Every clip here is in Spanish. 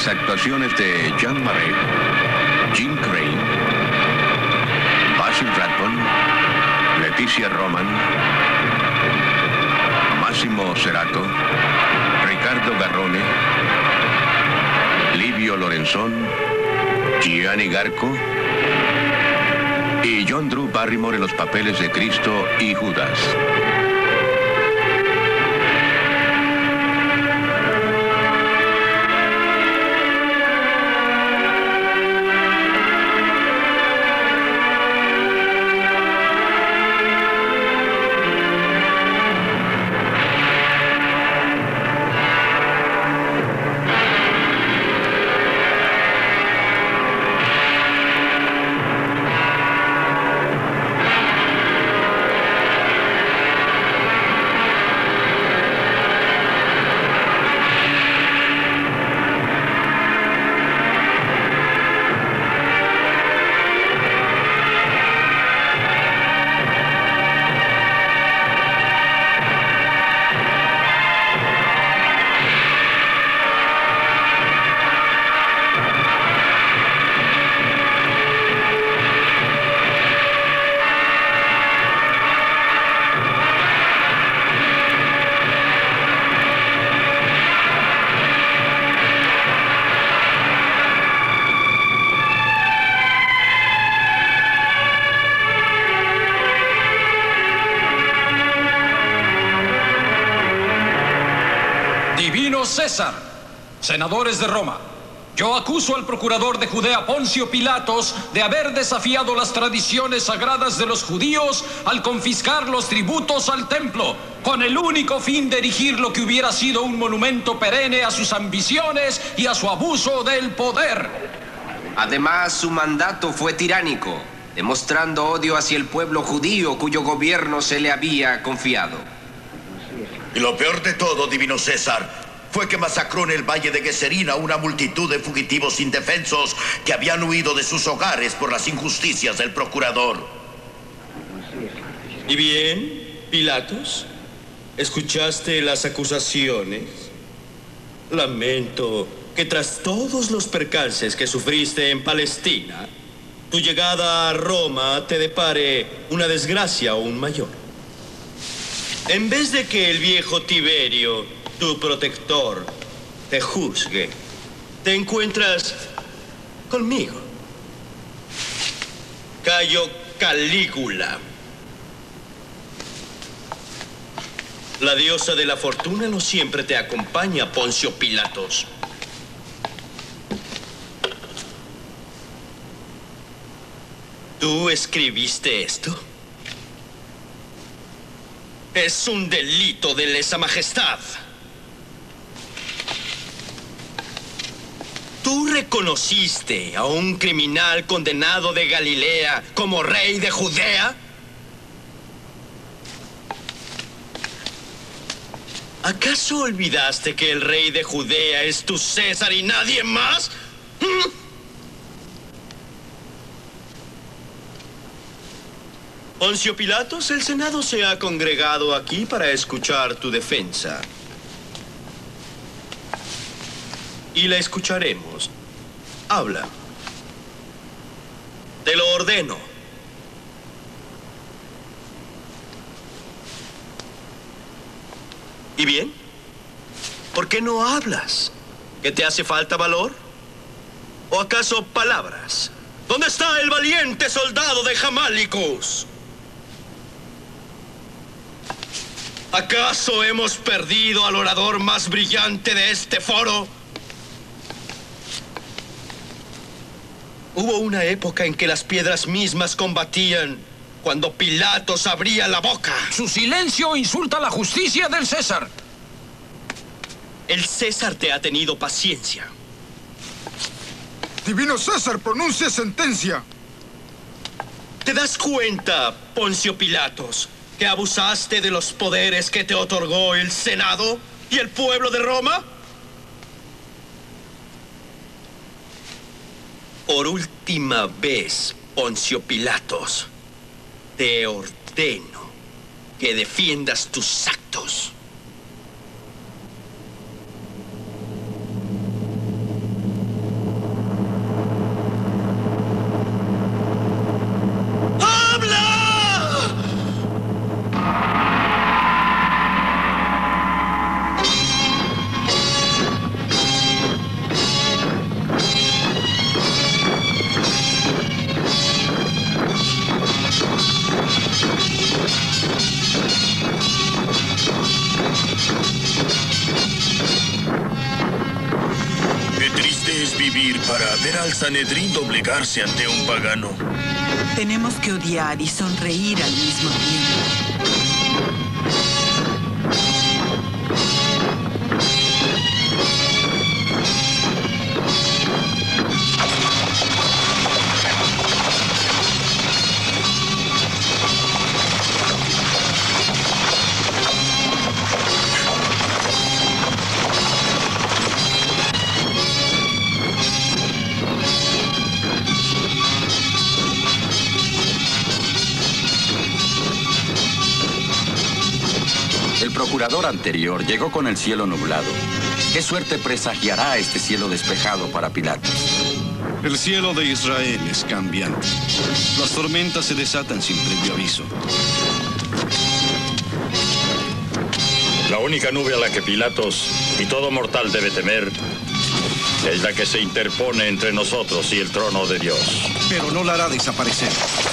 las actuaciones de Jean Marais, Jim Crane, Basil Rathbone, Leticia Roman, Massimo Cerato, Ricardo Garrone, Livio Lorenzon, Gianni Garco y John Drew Barrymore en los papeles de Cristo y Judas. César, senadores de Roma, yo acuso al procurador de Judea, Poncio Pilatos, de haber desafiado las tradiciones sagradas de los judíos al confiscar los tributos al templo, con el único fin de erigir lo que hubiera sido un monumento perenne a sus ambiciones y a su abuso del poder. Además, su mandato fue tiránico, demostrando odio hacia el pueblo judío cuyo gobierno se le había confiado. Y lo peor de todo, divino César, fue que masacró en el valle de Gesserina una multitud de fugitivos indefensos que habían huido de sus hogares por las injusticias del procurador. ¿Y bien, Pilatos? ¿Escuchaste las acusaciones? Lamento que tras todos los percances que sufriste en Palestina, tu llegada a Roma te depare una desgracia aún mayor. En vez de que el viejo Tiberio, tu protector, te juzgue, te encuentras conmigo, Cayo Calígula. La diosa de la fortuna no siempre te acompaña, Poncio Pilatos. ¿Tú escribiste esto? Es un delito de lesa majestad. ¿Tú reconociste a un criminal condenado de Galilea como rey de Judea? ¿Acaso olvidaste que el rey de Judea es tu César y nadie más? Poncio Pilatos, el Senado se ha congregado aquí para escuchar tu defensa. Y la escucharemos. Habla. Te lo ordeno. ¿Y bien? ¿Por qué no hablas? ¿Que te hace falta valor? ¿O acaso palabras? ¿Dónde está el valiente soldado de Jamálicos? ¿Acaso hemos perdido al orador más brillante de este foro? Hubo una época en que las piedras mismas combatían cuando Pilatos abría la boca. Su silencio insulta la justicia del César. El César te ha tenido paciencia. Divino César, pronuncie sentencia. ¿Te das cuenta, Poncio Pilatos, que abusaste de los poderes que te otorgó el Senado y el pueblo de Roma? Por última vez, Poncio Pilatos, te ordeno que defiendas tus actos. para ver al Sanedrín doblegarse ante un pagano. Tenemos que odiar y sonreír al mismo tiempo. El procurador anterior llegó con el cielo nublado. ¿Qué suerte presagiará este cielo despejado para Pilatos? El cielo de Israel es cambiante. Las tormentas se desatan sin previo aviso. La única nube a la que Pilatos y todo mortal debe temer es la que se interpone entre nosotros y el trono de Dios. Pero no la hará desaparecer.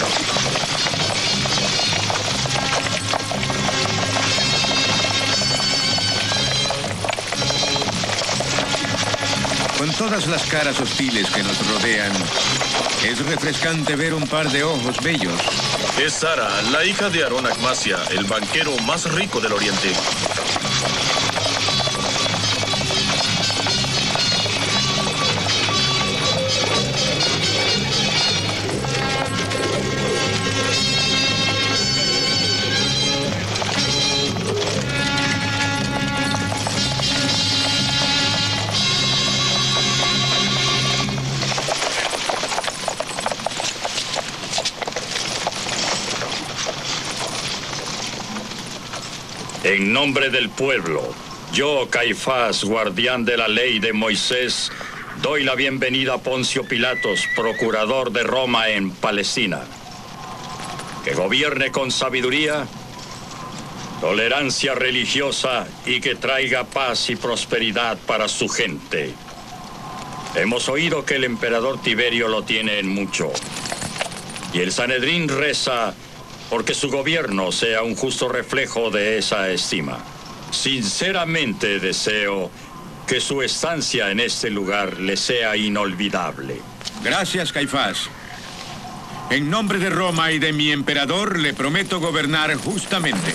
Con todas las caras hostiles que nos rodean, es refrescante ver un par de ojos bellos. Es Sara, la hija de Aarón Acmasia, el banquero más rico del Oriente. En nombre del pueblo, yo, Caifás, guardián de la ley de Moisés, doy la bienvenida a Poncio Pilatos, procurador de Roma en Palestina. Que gobierne con sabiduría, tolerancia religiosa y que traiga paz y prosperidad para su gente. Hemos oído que el emperador Tiberio lo tiene en mucho. Y el Sanedrín reza porque su gobierno sea un justo reflejo de esa estima. Sinceramente deseo que su estancia en este lugar le sea inolvidable. Gracias, Caifás. En nombre de Roma y de mi emperador, le prometo gobernar justamente.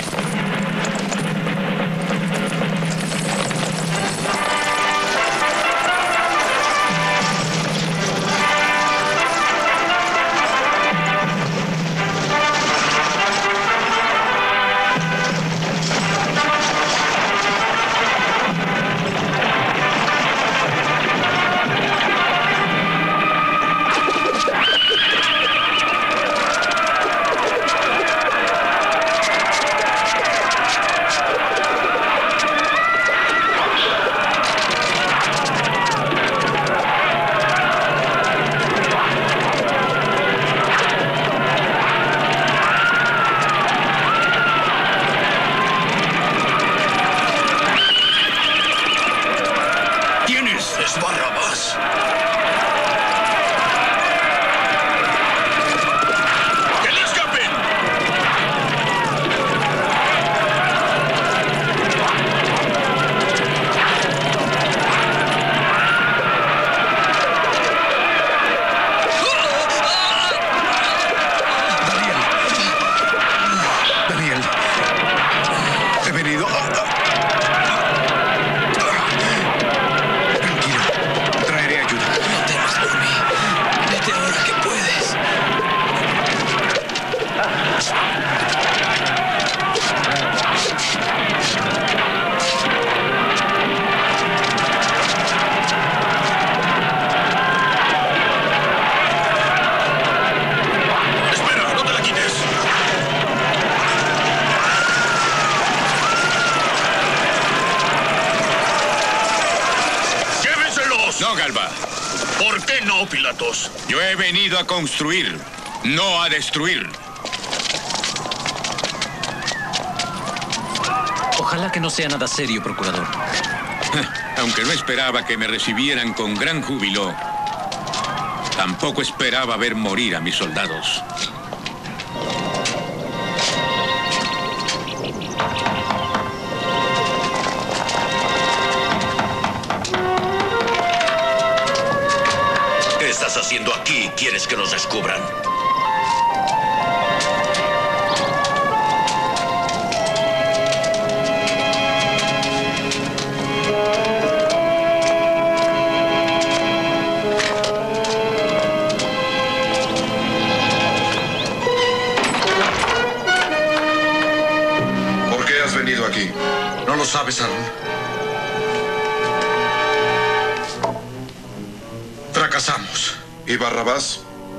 ¿Por qué no, Pilatos? Yo he venido a construir, no a destruir. Ojalá que no sea nada serio, procurador. Aunque no esperaba que me recibieran con gran júbilo, tampoco esperaba ver morir a mis soldados. quieres que nos descubran? ¿Por qué has venido aquí? ¿No lo sabes, Aarón? Fracasamos. ¿Y Barrabás?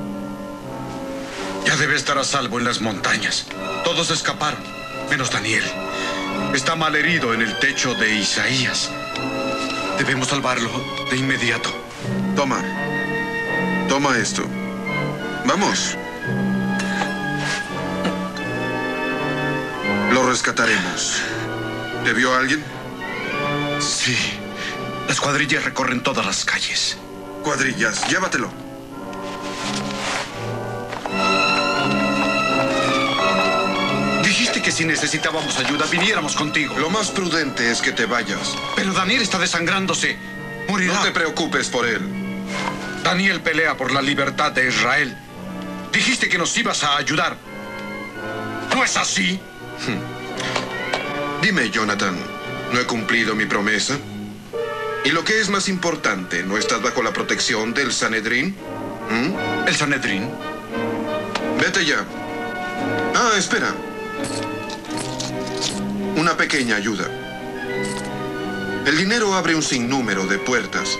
Ya debe estar a salvo en las montañas. Todos escaparon, menos Daniel. Está malherido en el techo de Isaías. Debemos salvarlo de inmediato. Toma. Toma esto. Vamos. Lo rescataremos. ¿Te vio alguien? Sí. Las cuadrillas recorren todas las calles. Cuadrillas, llévatelo. Dijiste que si necesitábamos ayuda, viniéramos contigo. Lo más prudente es que te vayas. Pero Daniel está desangrándose. Morirá. No te preocupes por él. Daniel pelea por la libertad de Israel. Dijiste que nos ibas a ayudar. ¿No es así? Dime, Jonathan, ¿no he cumplido mi promesa? Y lo que es más importante, ¿no estás bajo la protección del Sanedrín? ¿El Sanedrín? Vete ya. Ah, espera. Una pequeña ayuda. El dinero abre un sinnúmero de puertas.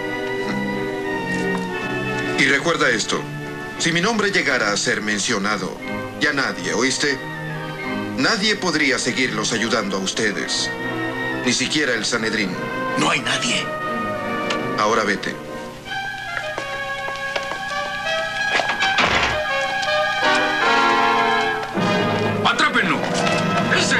Y recuerda esto. Si mi nombre llegara a ser mencionado, ya nadie, ¿oíste? Nadie podría seguirlos ayudando a ustedes. Ni siquiera el Sanedrín. No hay nadie. Ahora vete. ¡Atrápenlo! ¡Ese!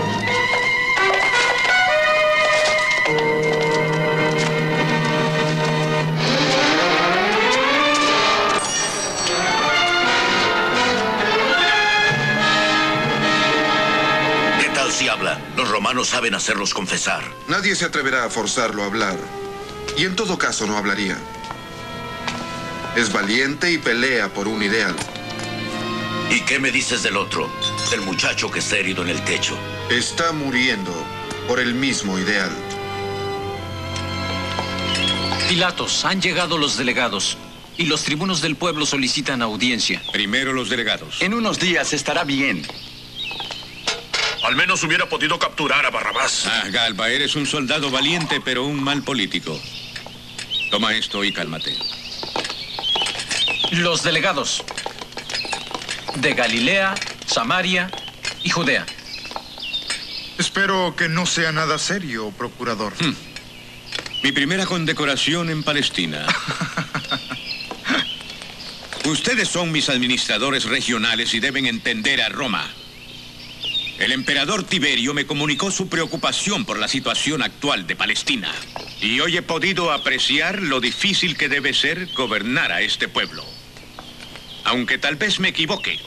¿Qué tal si habla? Los romanos saben hacerlos confesar. Nadie se atreverá a forzarlo a hablar. Y en todo caso no hablaría. Es valiente y pelea por un ideal. ¿Y qué me dices del otro? Del muchacho que está herido en el techo. Está muriendo por el mismo ideal. Pilatos, han llegado los delegados. Y los tribunos del pueblo solicitan audiencia. Primero los delegados. En unos días estará bien. Al menos hubiera podido capturar a Barrabás. Ah, Galba, eres un soldado valiente, pero un mal político. Toma esto y cálmate. Los delegados de Galilea, Samaria y Judea. Espero que no sea nada serio, procurador. Mi primera condecoración en Palestina. Ustedes son mis administradores regionales y deben entender a Roma. El emperador Tiberio me comunicó su preocupación por la situación actual de Palestina. Y hoy he podido apreciar lo difícil que debe ser gobernar a este pueblo. Aunque tal vez me equivoque.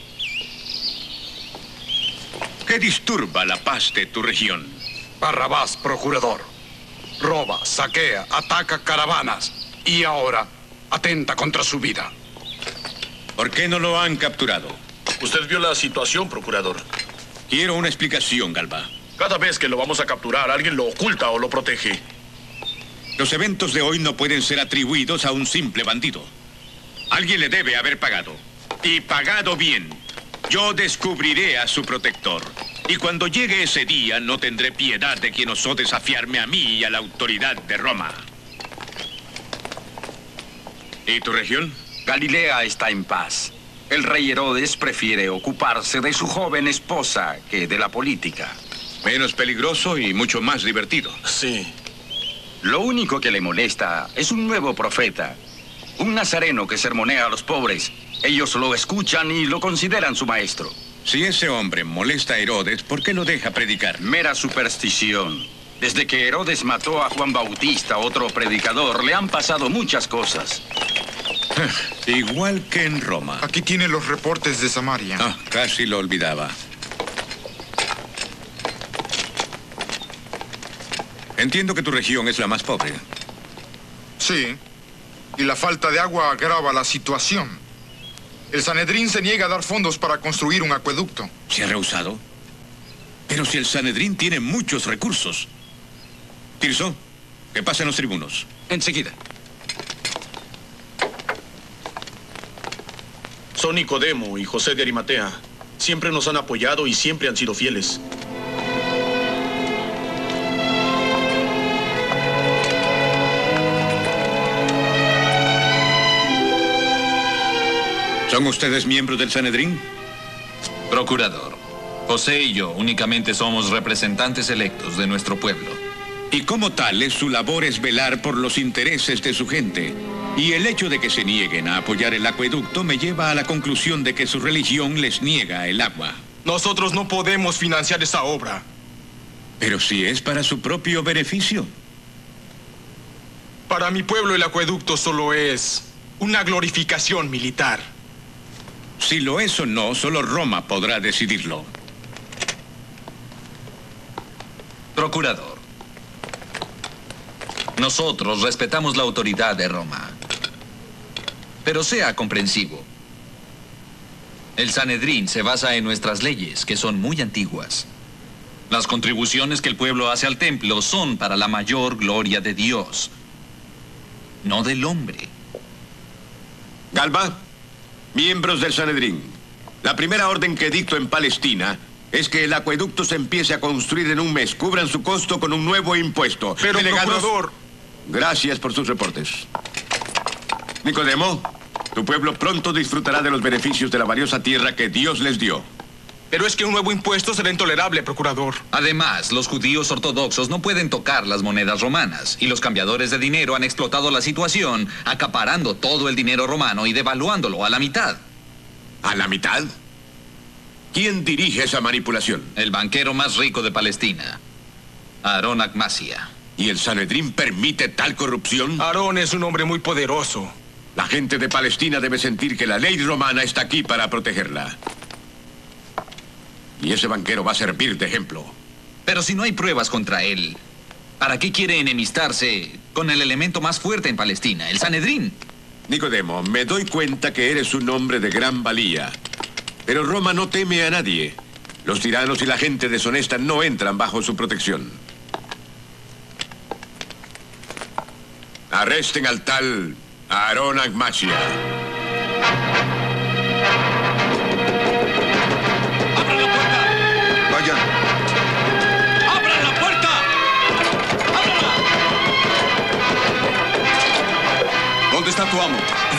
¿Qué disturba la paz de tu región? Barrabás, procurador. Roba, saquea, ataca caravanas. Y ahora atenta contra su vida. ¿Por qué no lo han capturado? Usted vio la situación, procurador. Quiero una explicación, Galba. Cada vez que lo vamos a capturar, alguien lo oculta o lo protege. Los eventos de hoy no pueden ser atribuidos a un simple bandido. Alguien le debe haber pagado. Y pagado bien. Yo descubriré a su protector. Y cuando llegue ese día, no tendré piedad de quien osó desafiarme a mí y a la autoridad de Roma. ¿Y tu región? Galilea está en paz. El rey Herodes prefiere ocuparse de su joven esposa que de la política. Menos peligroso y mucho más divertido. Sí. Lo único que le molesta es un nuevo profeta. Un nazareno que sermonea a los pobres. Ellos lo escuchan y lo consideran su maestro. Si ese hombre molesta a Herodes, ¿por qué lo deja predicar? Mera superstición. Desde que Herodes mató a Juan Bautista, otro predicador, le han pasado muchas cosas. Igual que en Roma. Aquí tiene los reportes de Samaria. Ah, casi lo olvidaba. Entiendo que tu región es la más pobre. Sí. Y la falta de agua agrava la situación. El Sanedrín se niega a dar fondos para construir un acueducto. ¿Se ha rehusado? Pero si el Sanedrín tiene muchos recursos. Tirso, que pasen los tribunos. Enseguida. Son Nicodemo y José de Arimatea. Siempre nos han apoyado y siempre han sido fieles. ¿Son ustedes miembros del Sanedrín? Procurador, José y yo únicamente somos representantes electos de nuestro pueblo. Y como tales, su labor es velar por los intereses de su gente. Y el hecho de que se nieguen a apoyar el acueducto me lleva a la conclusión de que su religión les niega el agua. Nosotros no podemos financiar esa obra. Pero si es para su propio beneficio. Para mi pueblo el acueducto solo es una glorificación militar. Si lo es o no, solo Roma podrá decidirlo. Procurador, nosotros respetamos la autoridad de Roma. Pero sea comprensivo. El Sanedrín se basa en nuestras leyes, que son muy antiguas. Las contribuciones que el pueblo hace al templo son para la mayor gloria de Dios, no del hombre. Galba, miembros del Sanedrín, la primera orden que dicto en Palestina es que el acueducto se empiece a construir en un mes. Cubran su costo con un nuevo impuesto. Pero, procurador... Gracias por sus reportes. Nicodemo, tu pueblo pronto disfrutará de los beneficios de la valiosa tierra que Dios les dio. Pero es que un nuevo impuesto será intolerable, procurador. Además, los judíos ortodoxos no pueden tocar las monedas romanas, y los cambiadores de dinero han explotado la situación, acaparando todo el dinero romano y devaluándolo a la mitad. ¿A la mitad? ¿Quién dirige esa manipulación? El banquero más rico de Palestina, Aarón Akmasia. ¿Y el Sanedrín permite tal corrupción? Aarón es un hombre muy poderoso. La gente de Palestina debe sentir que la ley romana está aquí para protegerla. Y ese banquero va a servir de ejemplo. Pero si no hay pruebas contra él, ¿para qué quiere enemistarse con el elemento más fuerte en Palestina, el Sanedrín? Nicodemo, me doy cuenta que eres un hombre de gran valía. Pero Roma no teme a nadie. Los tiranos y la gente deshonesta no entran bajo su protección. Arresten al tal Aarón Akmasia. ¡Abran la puerta! Vayan. ¡Abran la puerta! ¡Ábranla! ¿Dónde está tu amo?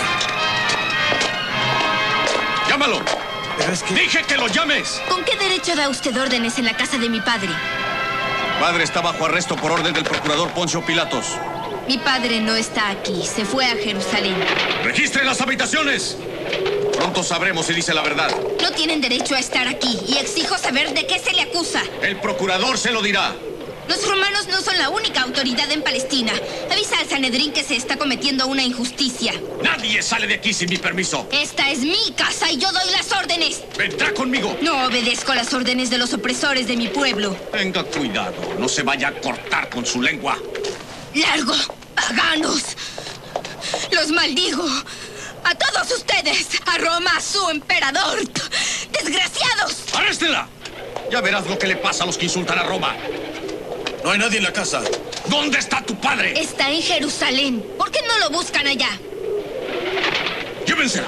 ¡Llámalo! Pero es que... ¡Dije que lo llames! ¿Con qué derecho da usted órdenes en la casa de mi padre? Padre está bajo arresto por orden del procurador Poncio Pilatos. Mi padre no está aquí, se fue a Jerusalén. ¡Registren las habitaciones! Pronto sabremos si dice la verdad. No tienen derecho a estar aquí y exijo saber de qué se le acusa. El procurador se lo dirá. Los romanos no son la única autoridad en Palestina. Avisa al Sanedrín que se está cometiendo una injusticia. ¡Nadie sale de aquí sin mi permiso! Esta es mi casa y yo doy las órdenes. ¡Vendrá conmigo! No obedezco las órdenes de los opresores de mi pueblo. Tenga cuidado, no se vaya a cortar con su lengua. ¡Largo, paganos! ¡Los maldigo! ¡A todos ustedes! ¡A Roma, a su emperador! ¡Desgraciados! ¡Arréstenla! Ya verás lo que le pasa a los que insultan a Roma. No hay nadie en la casa. ¿Dónde está tu padre? Está en Jerusalén. ¿Por qué no lo buscan allá? ¡Llévensela!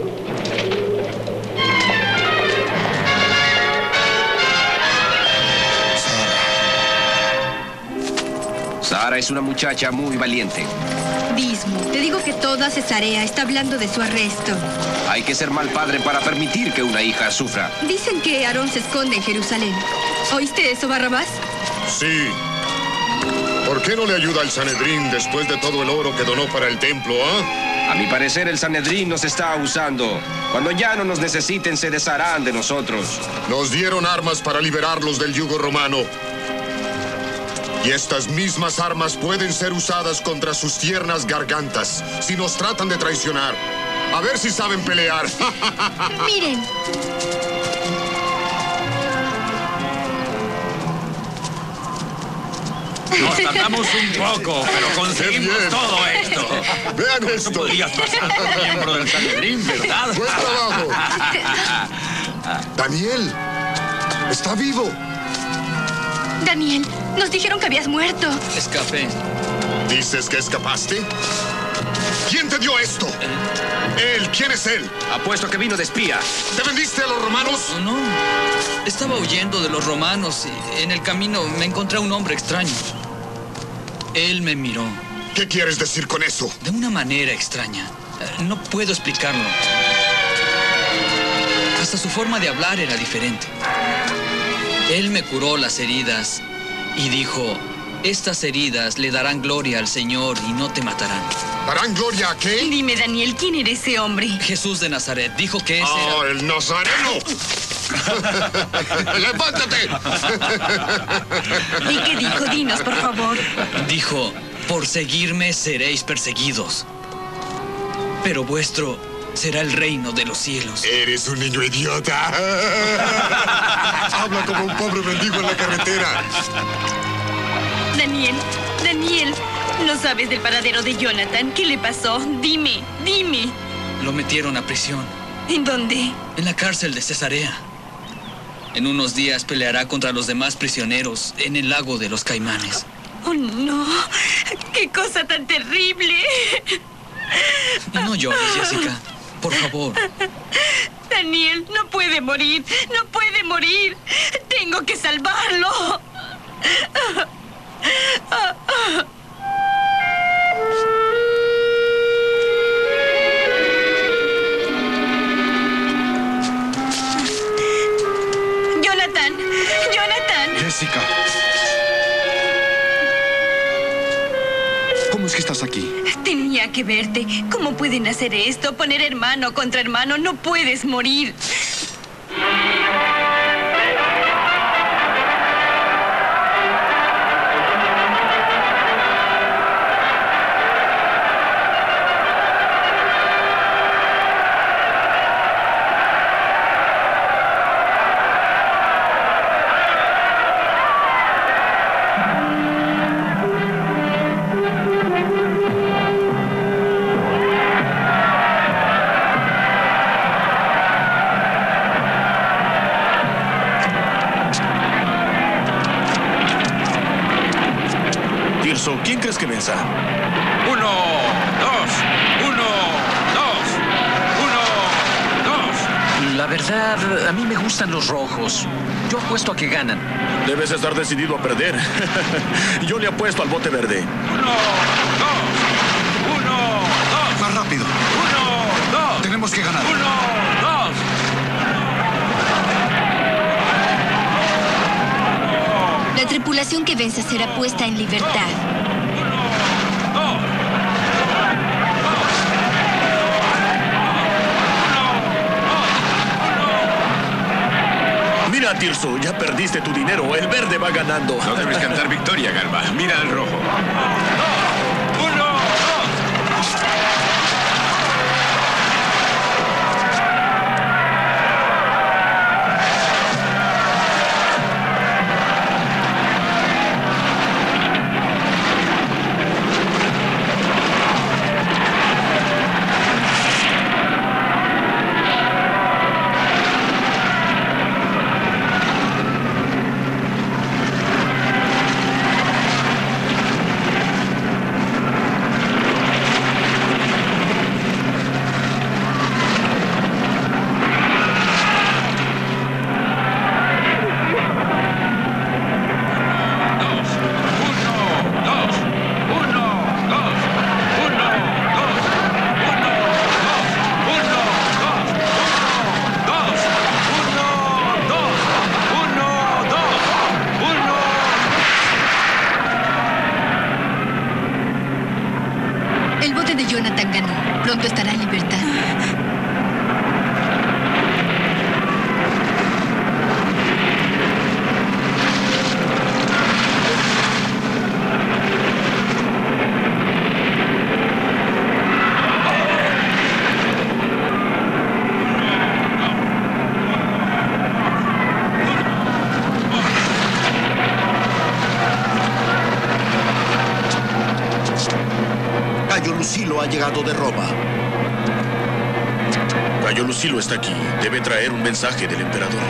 Sara es una muchacha muy valiente. Dismo, te digo que toda Cesarea está hablando de su arresto. Hay que ser mal padre para permitir que una hija sufra. Dicen que Aarón se esconde en Jerusalén. ¿Oíste eso, Barrabás? Sí. ¿Por qué no le ayuda al Sanedrín después de todo el oro que donó para el templo, A mi parecer, el Sanedrín nos está usando. Cuando ya no nos necesiten, se desharán de nosotros. Nos dieron armas para liberarlos del yugo romano. Y estas mismas armas pueden ser usadas contra sus tiernas gargantas si nos tratan de traicionar. A ver si saben pelear. Miren. Nos tardamos un poco, pero conseguimos todo esto. Vean esto. Podrías pasar por miembro del Sanedrín, ¿verdad? Buen trabajo. Daniel, está vivo. Daniel, nos dijeron que habías muerto. Escapé. ¿Dices que escapaste? ¿Quién te dio esto? ¿Él? ¿Quién es él? Apuesto que vino de espía. ¿Te vendiste a los romanos? No. Estaba huyendo de los romanos y en el camino me encontré a un hombre extraño. Él me miró. ¿Qué quieres decir con eso? De una manera extraña. No puedo explicarlo. Hasta su forma de hablar era diferente. Él me curó las heridas y dijo: estas heridas le darán gloria al Señor y no te matarán. ¿Darán gloria a qué? Dime, Daniel, ¿quién era ese hombre? Jesús de Nazaret. Dijo que ese era... el nazareno! ¡Levántate! ¿Y qué dijo? Dinos, por favor. Dijo: por seguirme seréis perseguidos, pero vuestro será el reino de los cielos. Eres un niño idiota. Habla como un pobre mendigo en la carretera. Daniel, ¿no sabes del paradero de Jonathan? ¿Qué le pasó? Dime. Lo metieron a prisión. ¿En dónde? En la cárcel de Cesarea. En unos días peleará contra los demás prisioneros en el lago de los Caimanes. ¡Oh, no! ¡Qué cosa tan terrible! No llores, Jessica. Por favor. Daniel, no puede morir. ¡No puede morir! ¡Tengo que salvarlo! ¡Jonathan! Jessica. ¿Cómo es que estás aquí? Tenía que verte. ¿Cómo pueden hacer esto? Poner hermano contra hermano. No puedes morir. ¿Quién crees que venza? 1, 2, 1, 2, 1, 2. La verdad, a mí me gustan los rojos. Yo apuesto a que ganan. Debes estar decidido a perder. Yo le apuesto al bote verde. 1, 2, 1, 2. Más rápido. 1, 2. Tenemos que ganar. 1, 2. La tripulación que venza será puesta en libertad. Mira, Tirso, ya perdiste tu dinero. El verde va ganando. No debes cantar victoria, Garba. Mira al rojo. 1, 2. Lucilo ha llegado de Roma. Cayo Lucilo está aquí. Debe traer un mensaje del emperador.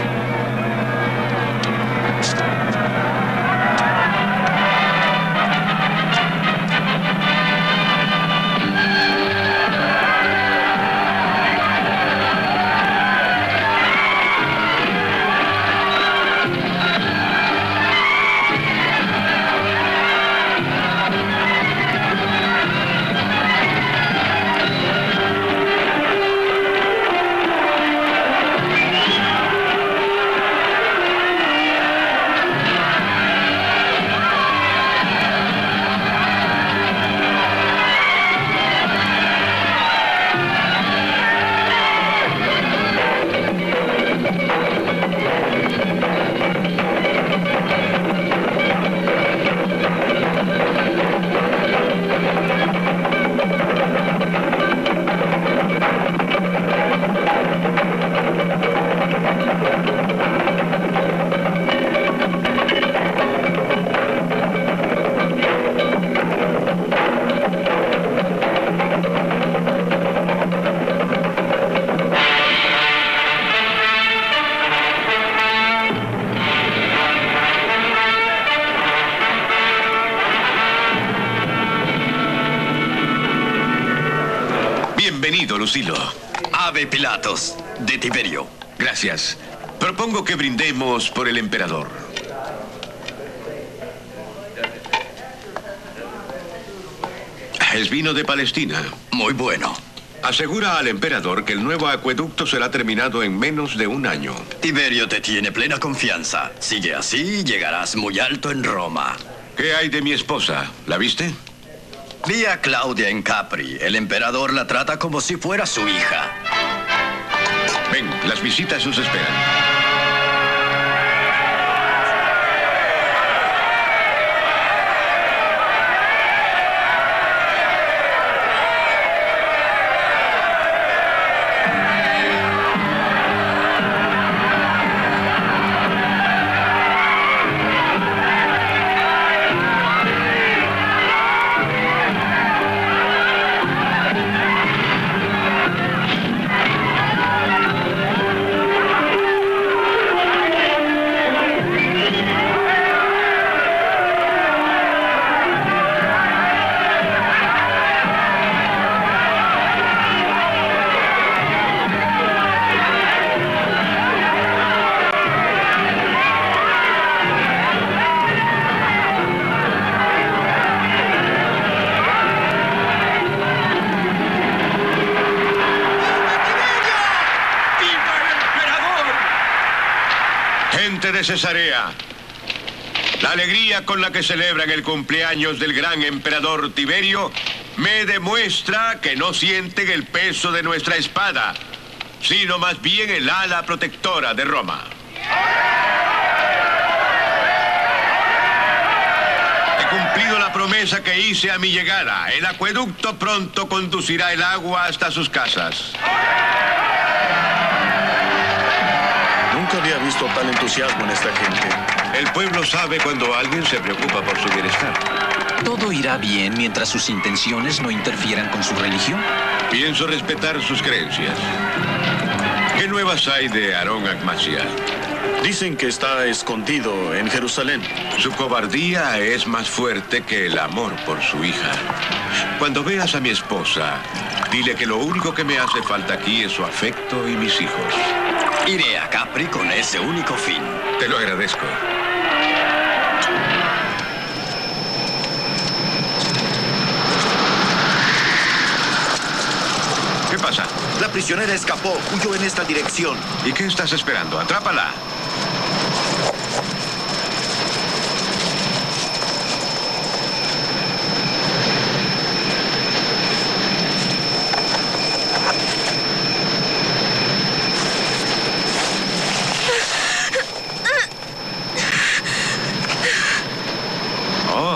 Bienvenido, Lucilo. Ave Pilatos, de Tiberio. Gracias. Propongo que brindemos por el emperador. Es vino de Palestina. Muy bueno. Asegura al emperador que el nuevo acueducto será terminado en menos de un año. Tiberio te tiene plena confianza. Sigue así y llegarás muy alto en Roma. ¿Qué hay de mi esposa? ¿La viste? Vi a Claudia en Capri. El emperador la trata como si fuera su hija. Ven, las visitas os esperan. Gente de Cesarea, la alegría con la que celebran el cumpleaños del gran emperador Tiberio me demuestra que no sienten el peso de nuestra espada, sino más bien el ala protectora de Roma. He cumplido la promesa que hice a mi llegada. El acueducto pronto conducirá el agua hasta sus casas. Nunca había visto tal entusiasmo en esta gente. El pueblo sabe cuando alguien se preocupa por su bienestar. ¿Todo irá bien mientras sus intenciones no interfieran con su religión? Pienso respetar sus creencias. ¿Qué nuevas hay de Aarón Agmasia? Dicen que está escondido en Jerusalén. Su cobardía es más fuerte que el amor por su hija. Cuando veas a mi esposa, dile que lo único que me hace falta aquí es su afecto y mis hijos. Iré a Capri con ese único fin. Te lo agradezco. ¿Qué pasa? La prisionera escapó, huyó en esta dirección. ¿Y qué estás esperando? ¡Atrápala!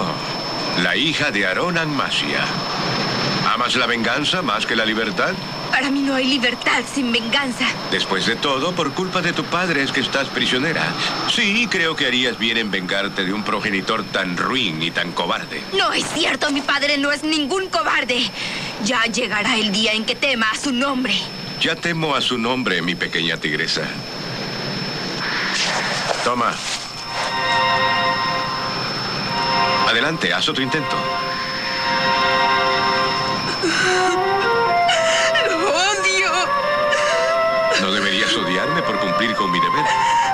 La hija de Aarón Agmasia. ¿Amas la venganza más que la libertad? Para mí no hay libertad sin venganza. Después de todo, por culpa de tu padre es que estás prisionera. Sí, creo que harías bien en vengarte de un progenitor tan ruin y tan cobarde. No es cierto, mi padre no es ningún cobarde. Ya llegará el día en que tema a su nombre. Ya temo a su nombre, mi pequeña tigresa. Toma. Adelante, haz otro intento. ¡Lo odio! No deberías odiarme por cumplir con mi deber.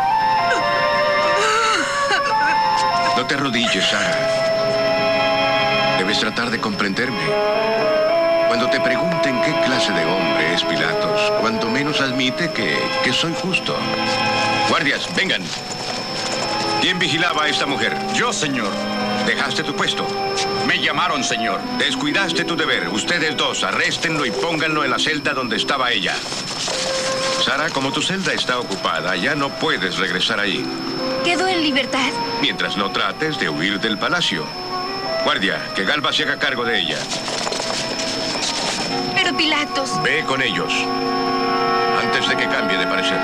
No te arrodilles, Sara. Debes tratar de comprenderme. Cuando te pregunten qué clase de hombre es Pilatos, cuanto menos admite que soy justo. Guardias, vengan. ¿Quién vigilaba a esta mujer? Yo, señor. ¿Dejaste tu puesto? Me llamaron, señor. Descuidaste tu deber. Ustedes dos, arréstenlo y pónganlo en la celda donde estaba ella. Sara, como tu celda está ocupada, ya no puedes regresar ahí. ¿Quedó en libertad? Mientras no trates de huir del palacio. Guardia, que Galba se haga cargo de ella. Pero Pilatos... Ve con ellos, antes de que cambie de parecer.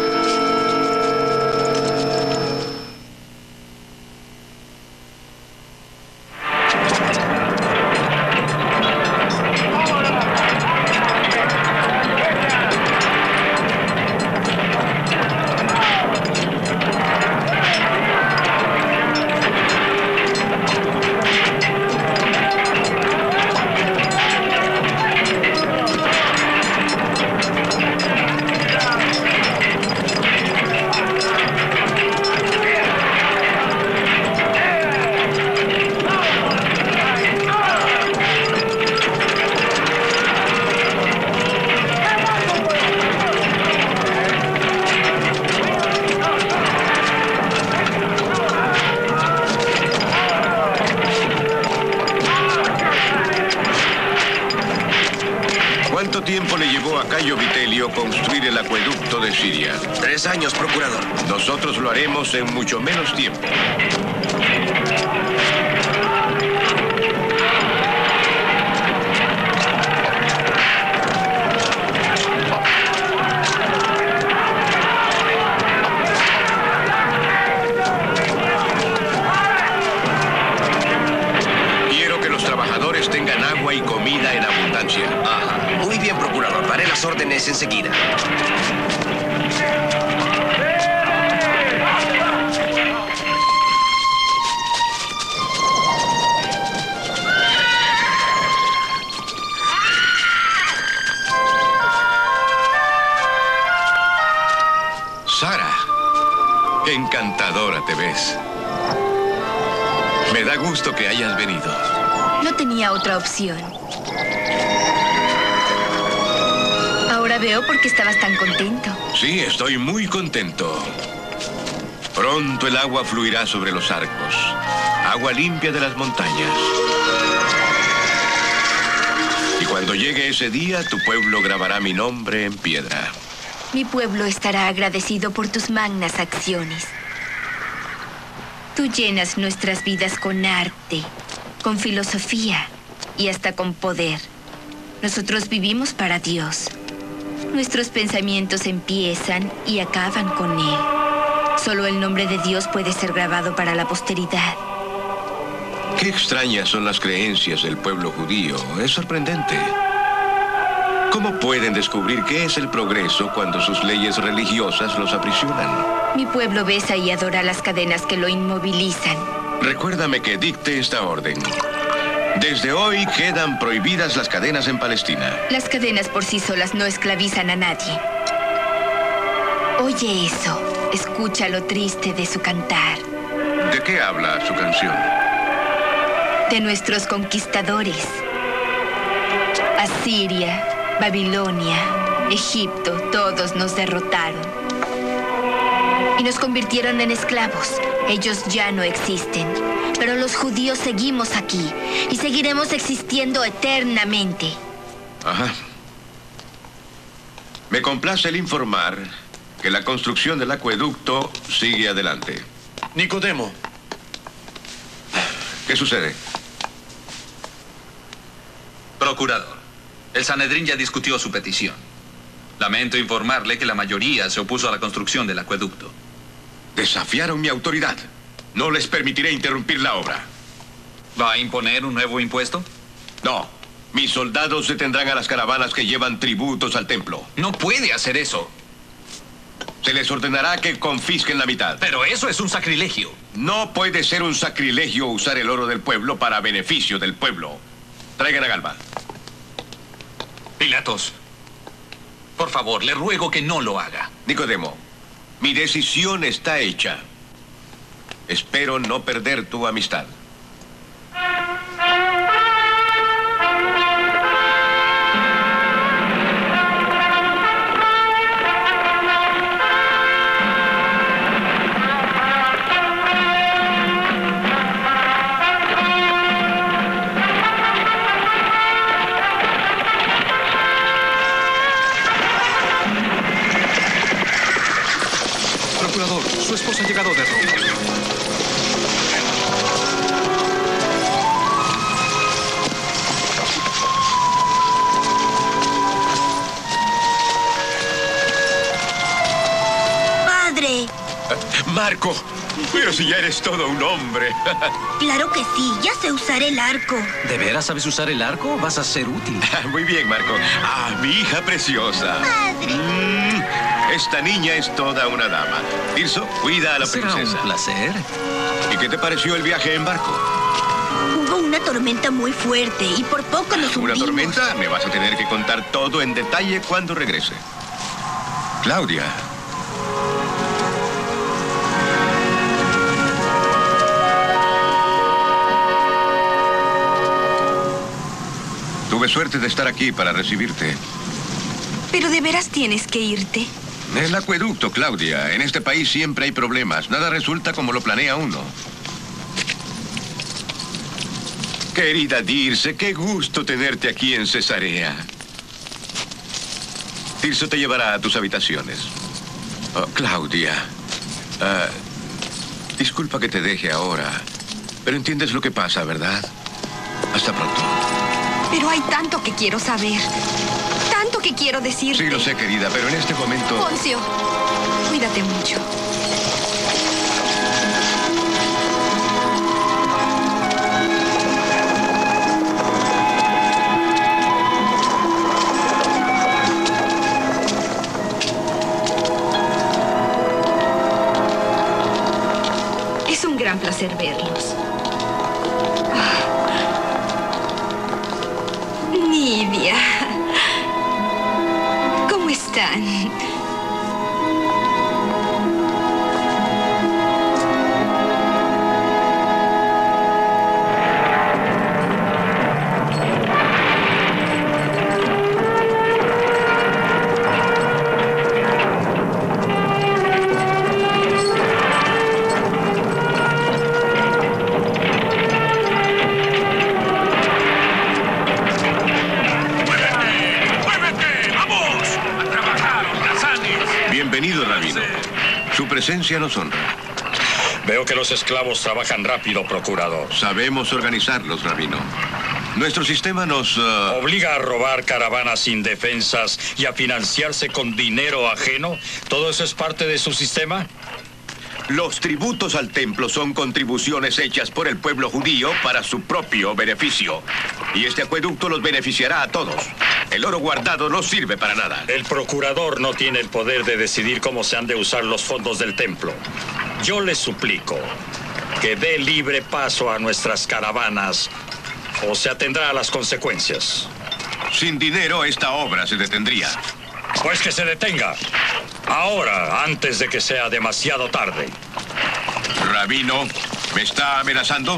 ¿Cuánto tiempo le llevó a Cayo Vitelio construir el acueducto de Siria? 3 años, procurador. Nosotros lo haremos en mucho menos tiempo. Quiero que los trabajadores tengan agua y comida en abundancia. Muy bien, procurador. Daré las órdenes enseguida. Sara, qué encantadora te ves. Me da gusto que hayas venido. No tenía otra opción. Ahora veo por qué estabas tan contento. Sí, estoy muy contento. Pronto el agua fluirá sobre los arcos. Agua limpia de las montañas. Y cuando llegue ese día, tu pueblo grabará mi nombre en piedra. Mi pueblo estará agradecido por tus magnas acciones. Tú llenas nuestras vidas con arte, con filosofía y hasta con poder. Nosotros vivimos para Dios. Nuestros pensamientos empiezan y acaban con Él. Solo el nombre de Dios puede ser grabado para la posteridad. Qué extrañas son las creencias del pueblo judío. Es sorprendente. ¿Cómo pueden descubrir qué es el progreso cuando sus leyes religiosas los aprisionan? Mi pueblo besa y adora las cadenas que lo inmovilizan. Recuérdame que dicte esta orden. Desde hoy quedan prohibidas las cadenas en Palestina. Las cadenas por sí solas no esclavizan a nadie. Oye eso. Escucha lo triste de su cantar. ¿De qué habla su canción? De nuestros conquistadores. Asiria, Babilonia, Egipto, todos nos derrotaron. Y nos convirtieron en esclavos. Ellos ya no existen. Pero los judíos seguimos aquí y seguiremos existiendo eternamente. Ajá. Me complace el informar que la construcción del acueducto sigue adelante. Nicodemo. ¿Qué sucede? Procurador, El Sanedrín ya discutió su petición. Lamento informarle que la mayoría se opuso a la construcción del acueducto. Desafiaron mi autoridad. No les permitiré interrumpir la obra. ¿Va a imponer un nuevo impuesto? No. Mis soldados detendrán a las caravanas que llevan tributos al templo. No puede hacer eso. Se les ordenará que confisquen la mitad. Pero eso es un sacrilegio. No puede ser un sacrilegio usar el oro del pueblo para beneficio del pueblo. Traigan a Galba. Pilatos, por favor, le ruego que no lo haga. Nicodemo, mi decisión está hecha. Espero no perder tu amistad. Procurador, su esposa ha llegado de Roma. ¡Padre! Marco, pero si ya eres todo un hombre. Claro que sí, ya sé usar el arco. ¿De veras sabes usar el arco? Vas a ser útil. Muy bien, Marco. Ah, mi hija preciosa. Padre. Esta niña es toda una dama. Tirso, cuida a la princesa. Será un placer. ¿Y qué te pareció el viaje en barco? Hubo una tormenta muy fuerte y por poco nos hundimos. ¿Una tormenta? Me vas a tener que contar todo en detalle cuando regrese. Claudia. Tuve suerte de estar aquí para recibirte. ¿Pero de veras tienes que irte? El acueducto, Claudia. En este país siempre hay problemas. Nada resulta como lo planea uno. Querida Dirce, qué gusto tenerte aquí en Cesarea. Tirso te llevará a tus habitaciones. Oh, Claudia. Disculpa que te deje ahora, pero entiendes lo que pasa, ¿verdad? Hasta pronto. Pero hay tanto que quiero saber. Tanto que quiero decirte. Sí, lo sé, querida, pero en este momento... Poncio, cuídate mucho. Es un gran placer verlos. Nidia. ¿Cómo están? Bienvenido, Rabino. Su presencia nos honra. Veo que los esclavos trabajan rápido, procurador. Sabemos organizarlos, Rabino. Nuestro sistema nos... ¿Obliga a robar caravanas indefensas y a financiarse con dinero ajeno? ¿Todo eso es parte de su sistema? Los tributos al templo son contribuciones hechas por el pueblo judío para su propio beneficio. Y este acueducto los beneficiará a todos. El oro guardado no sirve para nada. El procurador no tiene el poder de decidir cómo se han de usar los fondos del templo. Yo le suplico que dé libre paso a nuestras caravanas o se atendrá a las consecuencias. Sin dinero, esta obra se detendría. Pues que se detenga. Ahora, antes de que sea demasiado tarde. Rabino, ¿me está amenazando?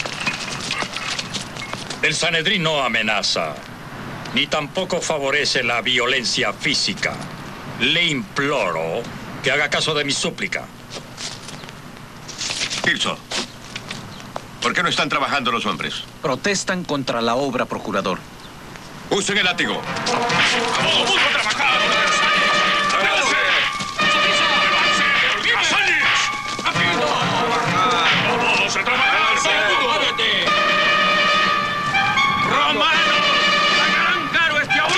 El Sanedrín no amenaza, ni tampoco favorece la violencia física. Le imploro que haga caso de mi súplica. Tirso, ¿por qué no están trabajando los hombres? Protestan contra la obra, procurador. Usen el látigo. ¡Todo mundo a trabajar! ¡Vamos a trabajar! ¡Romanos! ¡Pagarán caro este ahorro!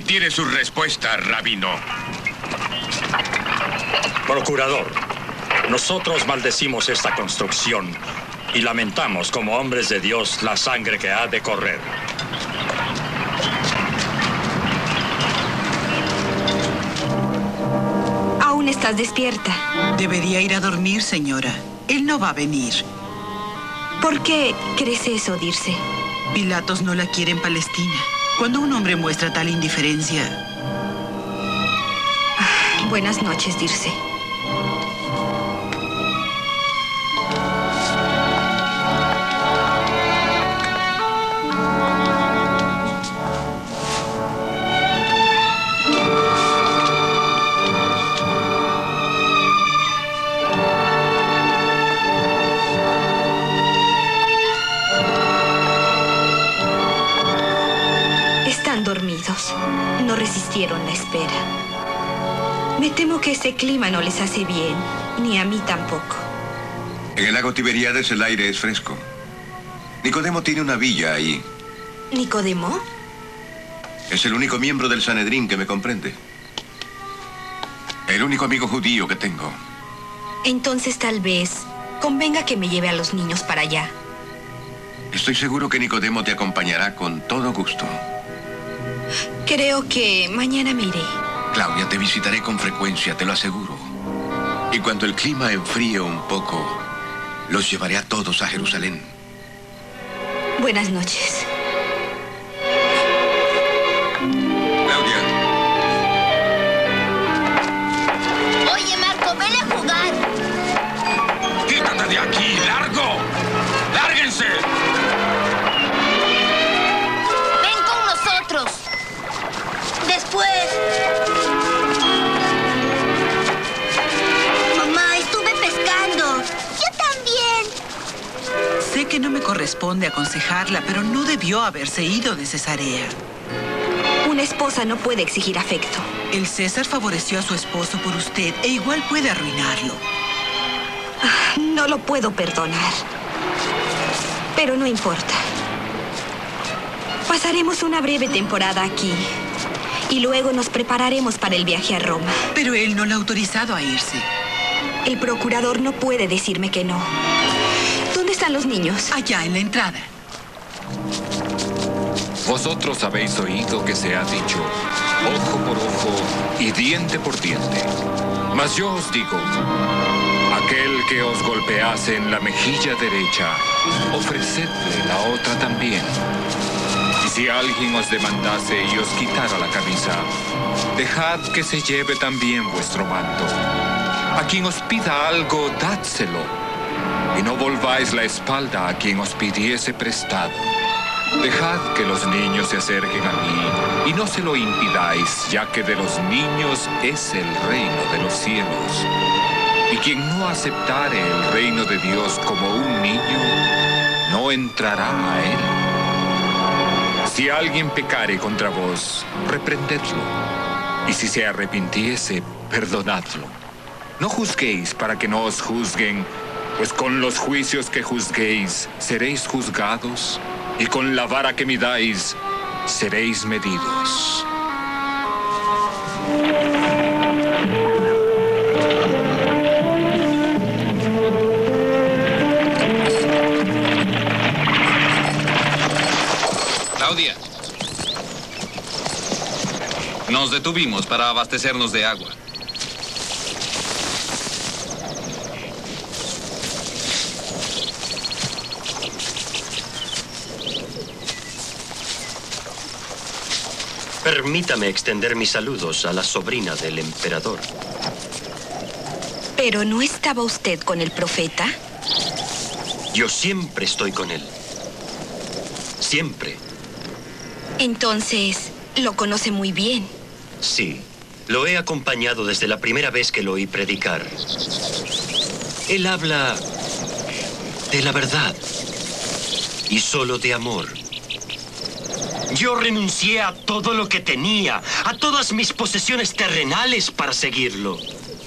tiene su respuesta, rabino. Procurador, nosotros maldecimos esta construcción y lamentamos como hombres de Dios la sangre que ha de correr. Aún estás despierta. Debería ir a dormir, señora. Él no va a venir. ¿Por qué crees eso, Dirce? Pilatos no la quiere en Palestina. Cuando un hombre muestra tal indiferencia... Buenas noches, Dirce. Dormidos. No resistieron la espera. Me temo que este clima no les hace bien, ni a mí tampoco. En el lago Tiberíades el aire es fresco. Nicodemo tiene una villa ahí. ¿Nicodemo? Es el único miembro del Sanedrín que me comprende. El único amigo judío que tengo. Entonces tal vez convenga que me lleve a los niños para allá. Estoy seguro que Nicodemo te acompañará con todo gusto. Creo que mañana me iré. Claudia, te visitaré con frecuencia, te lo aseguro. Y cuando el clima enfríe un poco, los llevaré a todos a Jerusalén. Buenas noches. Claudia. Oye, Marco, ven a jugar. ¡Quítate de aquí! ¡Largo! ¡Lárguense! Ven con nosotros. Después... Mamá, estuve pescando. Yo también. Sé que no me corresponde aconsejarla, pero no debió haberse ido de Cesarea. Una esposa no puede exigir afecto. El César favoreció a su esposo por usted e igual puede arruinarlo. No lo puedo perdonar. Pero no importa. Pasaremos una breve temporada aquí. Y luego nos prepararemos para el viaje a Roma. Pero él no la ha autorizado a irse. El procurador no puede decirme que no. ¿Dónde están los niños? Allá, en la entrada. Vosotros habéis oído que se ha dicho, ojo por ojo y diente por diente. Mas yo os digo, aquel que os golpease en la mejilla derecha, ofrecedle la otra también. Y si alguien os demandase y os quitara la camisa, dejad que se lleve también vuestro manto. A quien os pida algo, dádselo. Y no volváis la espalda a quien os pidiese prestado. Dejad que los niños se acerquen a mí y no se lo impidáis, ya que de los niños es el reino de los cielos. Y quien no aceptare el reino de Dios como un niño, no entrará a él. Si alguien pecare contra vos, reprendedlo. Y si se arrepintiese, perdonadlo. No juzguéis para que no os juzguen, pues con los juicios que juzguéis, seréis juzgados, y con la vara que midáis, seréis medidos. Claudia. Nos detuvimos para abastecernos de agua. Permítame extender mis saludos a la sobrina del emperador. ¿Pero no estaba usted con el profeta? Yo siempre estoy con él. Siempre. Entonces, lo conoce muy bien. Sí, lo he acompañado desde la primera vez que lo oí predicar. Él habla de la verdad y solo de amor. Yo renuncié a todo lo que tenía, a todas mis posesiones terrenales para seguirlo.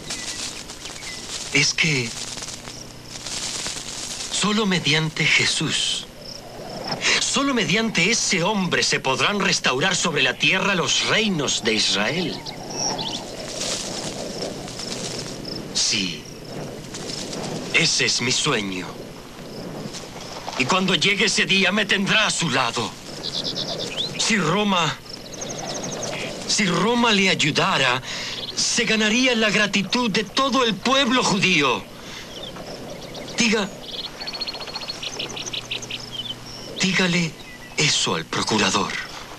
Es que solo mediante Jesús, Solo mediante ese hombre se podrán restaurar sobre la tierra los reinos de Israel. Sí, ese es mi sueño. Y cuando llegue ese día me tendrá a su lado. Si Roma le ayudara, se ganaría la gratitud de todo el pueblo judío. Dígale eso al procurador.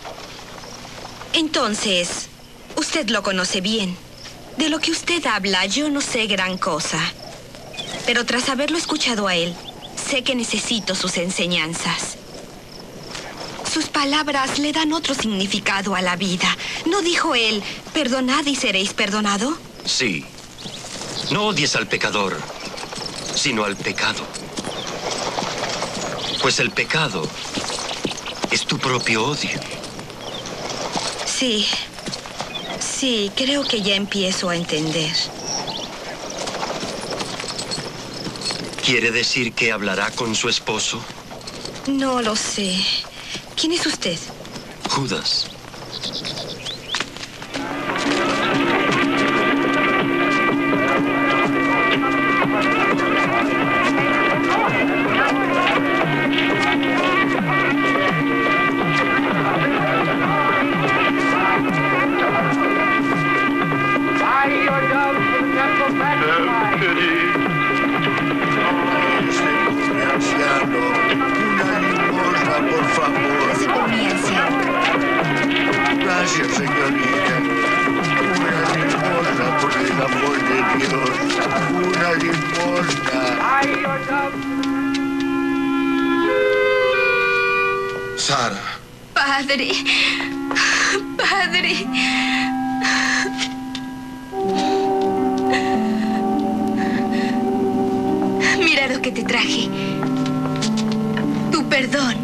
Entonces, usted lo conoce bien. De lo que usted habla, yo no sé gran cosa. Pero tras haberlo escuchado a él, sé que necesito sus enseñanzas. Sus palabras le dan otro significado a la vida. ¿No dijo él, perdonad y seréis perdonado? Sí. No odies al pecador, sino al pecado. Pues el pecado es tu propio odio. Sí. Sí, creo que ya empiezo a entender. ¿Quiere decir que hablará con su esposo? No lo sé. ¿Quién es usted? Judas. Por favor. Gracias, señorita. Una limosna, por el amor de Dios. Una limosna. Sara. Padre. Padre. Mira lo que te traje. Tu perdón.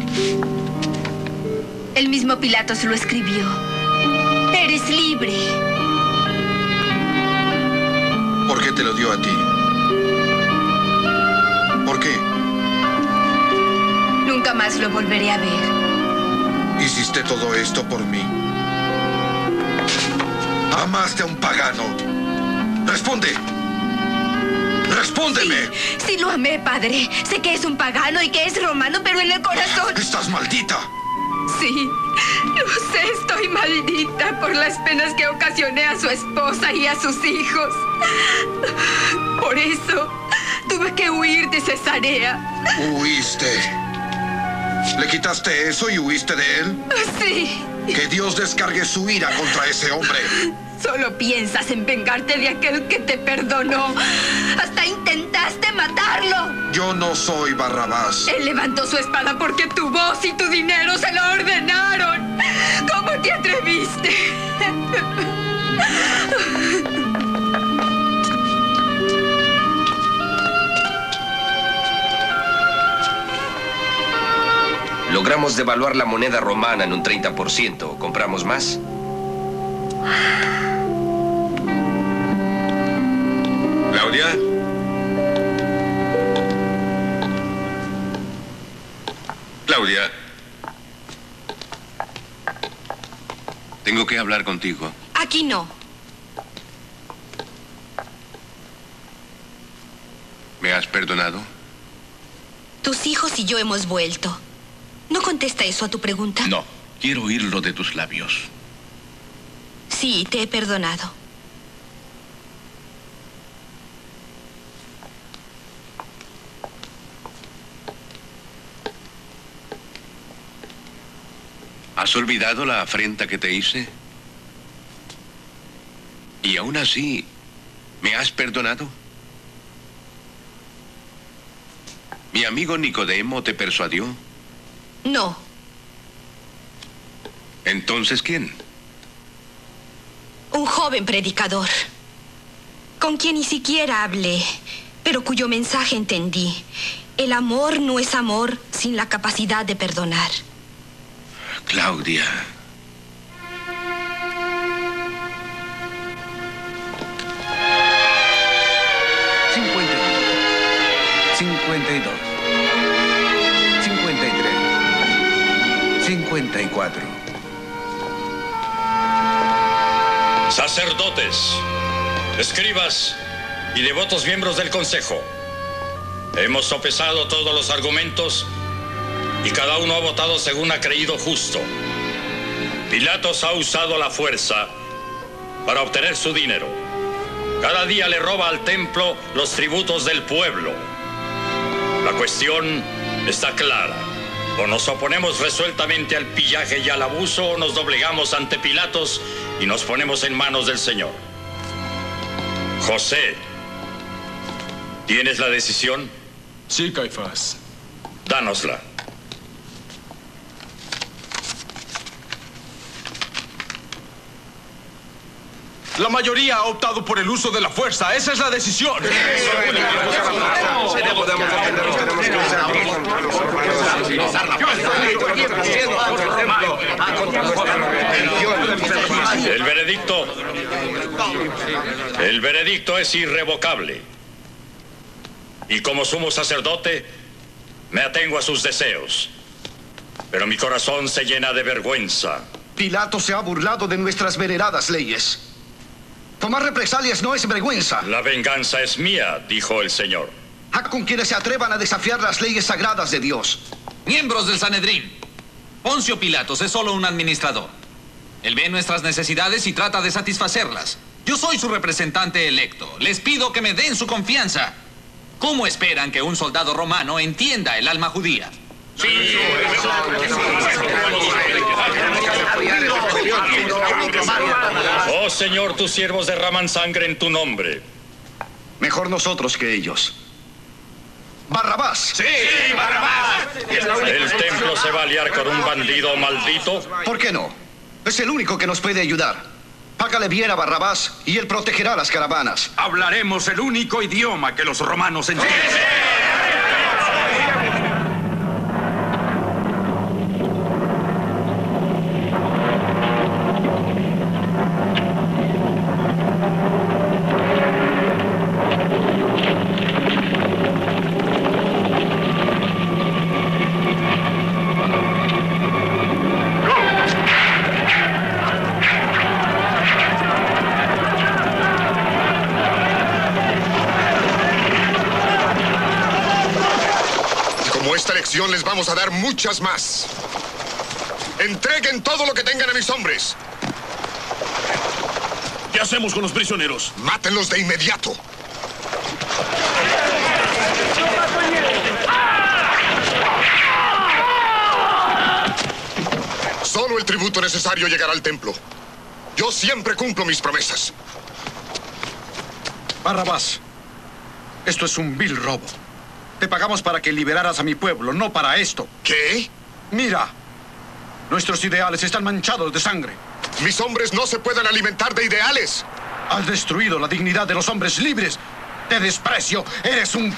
El mismo Pilatos lo escribió. Eres libre. ¿Por qué te lo dio a ti? ¿Por qué? Nunca más lo volveré a ver. Hiciste todo esto por mí. Amaste a un pagano. ¡Responde! ¡Respóndeme! Sí, lo amé, padre. Sé que es un pagano y que es romano, pero en el corazón... ¡Estás maldita! Sí, lo sé, estoy maldita por las penas que ocasioné a su esposa y a sus hijos. Por eso tuve que huir de Cesarea. ¿Huiste? ¿Le quitaste eso y huiste de él? Sí. Que Dios descargue su ira contra ese hombre. Solo piensas en vengarte de aquel que te perdonó. Hasta intentaste matarlo. Yo no soy Barrabás. Él levantó su espada porque tu voz y tu dinero se lo ordenaron. ¿Cómo te atreviste? Logramos devaluar la moneda romana en un 30%. ¿Compramos más? Claudia. Claudia. Tengo que hablar contigo. Aquí no. ¿Me has perdonado? Tus hijos y yo hemos vuelto. ¿No contesta eso a tu pregunta? No, quiero oírlo de tus labios. Sí, te he perdonado. ¿Has olvidado la afrenta que te hice? ¿Y aún así, me has perdonado? ¿Mi amigo Nicodemo te persuadió? No. ¿Entonces quién? Un joven predicador, con quien ni siquiera hablé, pero cuyo mensaje entendí. El amor no es amor sin la capacidad de perdonar. Claudia. 54. Sacerdotes, escribas y devotos miembros del Consejo, hemos sopesado todos los argumentos y cada uno ha votado según ha creído justo. Pilatos ha usado la fuerza para obtener su dinero. Cada día le roba al templo los tributos del pueblo. La cuestión está clara. O nos oponemos resueltamente al pillaje y al abuso, o nos doblegamos ante Pilatos y nos ponemos en manos del Señor. José, ¿tienes la decisión? Sí, Caifás. Dánosla. La mayoría ha optado por el uso de la fuerza. Esa es la decisión. El veredicto es irrevocable. Y como sumo sacerdote, me atengo a sus deseos. Pero mi corazón se llena de vergüenza. Pilato se ha burlado de nuestras veneradas leyes. Tomar represalias no es vergüenza. La venganza es mía, dijo el Señor. Con quienes se atrevan a desafiar las leyes sagradas de Dios. Miembros del Sanedrín, Poncio Pilatos es solo un administrador. Él ve nuestras necesidades y trata de satisfacerlas. Yo soy su representante electo. Les pido que me den su confianza. ¿Cómo esperan que un soldado romano entienda el alma judía? Oh, Señor, tus siervos derraman sangre en tu nombre. Mejor nosotros que ellos. ¡Barrabás! ¡Sí, Barrabás! ¿El templo se va a aliar con un bandido maldito? ¿Por qué no? Es el único que nos puede ayudar. Págale bien a Barrabás y él protegerá las caravanas. Hablaremos el único idioma que los romanos entienden. Les vamos a dar muchas más. Entreguen todo lo que tengan a mis hombres. ¿Qué hacemos con los prisioneros? Mátenlos de inmediato. Solo el tributo necesario llegará al templo. Yo siempre cumplo mis promesas. Barrabás, esto es un vil robo. Te pagamos para que liberaras a mi pueblo, no para esto. ¿Qué? Mira, nuestros ideales están manchados de sangre. Mis hombres no se pueden alimentar de ideales. Has destruido la dignidad de los hombres libres. Te desprecio. Eres un...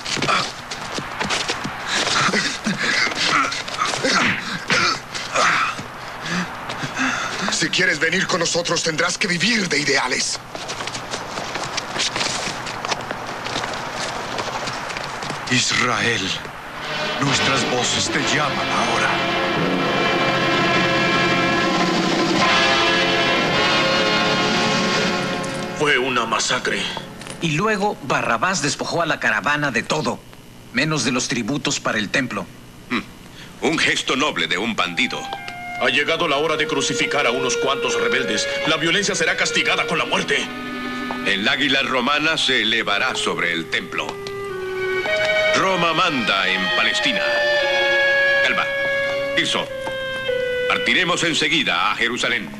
Si quieres venir con nosotros, tendrás que vivir de ideales. Israel, nuestras voces te llaman ahora. Fue una masacre. Y luego Barrabás despojó a la caravana de todo, menos de los tributos para el templo. Un gesto noble de un bandido. Ha llegado la hora de crucificar a unos cuantos rebeldes. La violencia será castigada con la muerte. El águila romana se elevará sobre el templo. Roma manda en Palestina. Calma. Tirso. Partiremos enseguida a Jerusalén.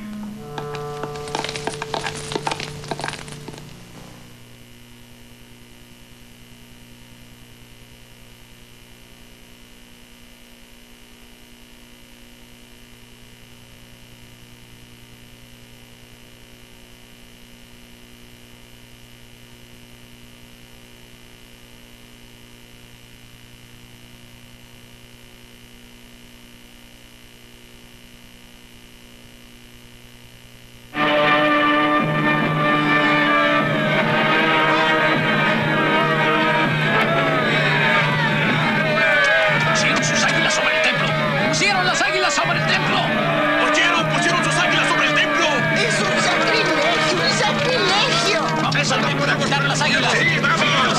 las águilas! ¡Sí, vamos!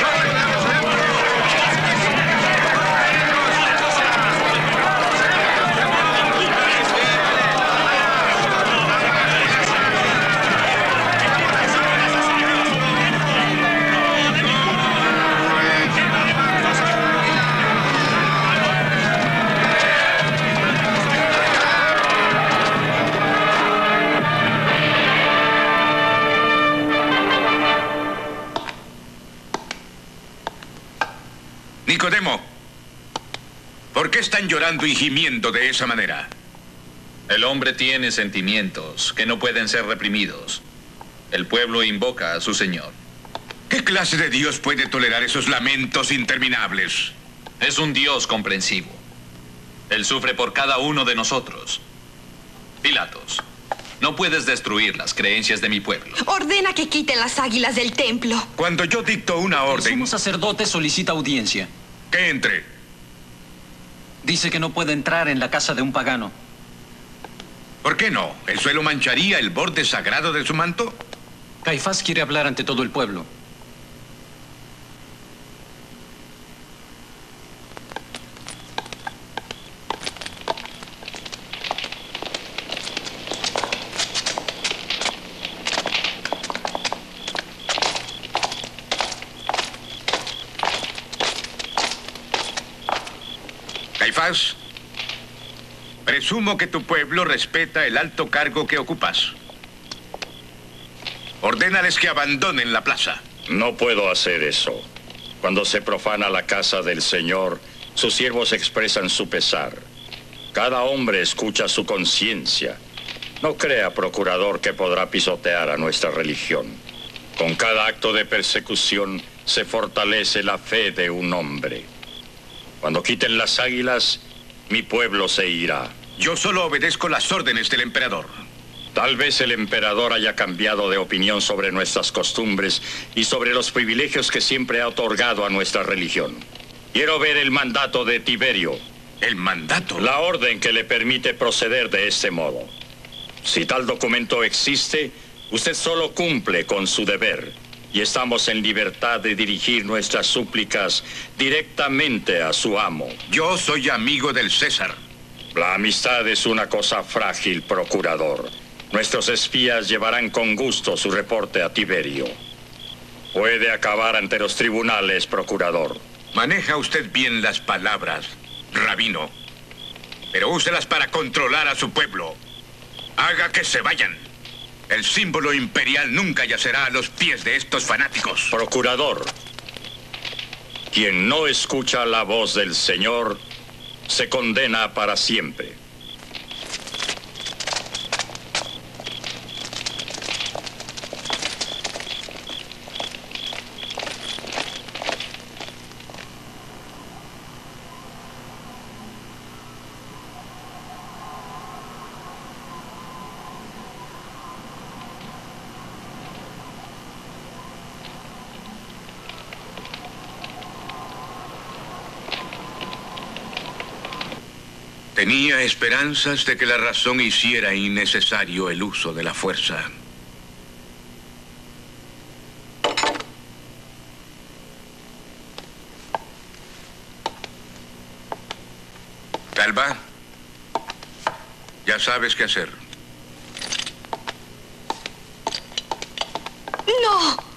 Nicodemo, ¿por qué están llorando y gimiendo de esa manera? El hombre tiene sentimientos que no pueden ser reprimidos. El pueblo invoca a su Señor. ¿Qué clase de Dios puede tolerar esos lamentos interminables? Es un Dios comprensivo. Él sufre por cada uno de nosotros. Pilatos, no puedes destruir las creencias de mi pueblo. Ordena que quiten las águilas del templo. Cuando yo dicto una orden... El sumo sacerdote solicita audiencia. Que entre. Dice que no puede entrar en la casa de un pagano. ¿Por qué no? ¿El suelo mancharía el borde sagrado de su manto? Caifás quiere hablar ante todo el pueblo. Caifás, presumo que tu pueblo respeta el alto cargo que ocupas. Ordénales que abandonen la plaza. No puedo hacer eso. Cuando se profana la casa del Señor, sus siervos expresan su pesar. Cada hombre escucha su conciencia. No crea, procurador, que podrá pisotear a nuestra religión. Con cada acto de persecución se fortalece la fe de un hombre. Cuando quiten las águilas, mi pueblo se irá. Yo solo obedezco las órdenes del emperador. Tal vez el emperador haya cambiado de opinión sobre nuestras costumbres y sobre los privilegios que siempre ha otorgado a nuestra religión. Quiero ver el mandato de Tiberio. ¿El mandato? La orden que le permite proceder de este modo. Si tal documento existe, usted solo cumple con su deber. Y estamos en libertad de dirigir nuestras súplicas directamente a su amo. Yo soy amigo del César. La amistad es una cosa frágil, procurador. Nuestros espías llevarán con gusto su reporte a Tiberio. Puede acabar ante los tribunales, procurador. Maneja usted bien las palabras, rabino. Pero úselas para controlar a su pueblo. Haga que se vayan. El símbolo imperial nunca yacerá a los pies de estos fanáticos. Procurador, quien no escucha la voz del Señor, se condena para siempre. Tenía esperanzas de que la razón hiciera innecesario el uso de la fuerza. Talba, ya sabes qué hacer. ¡No!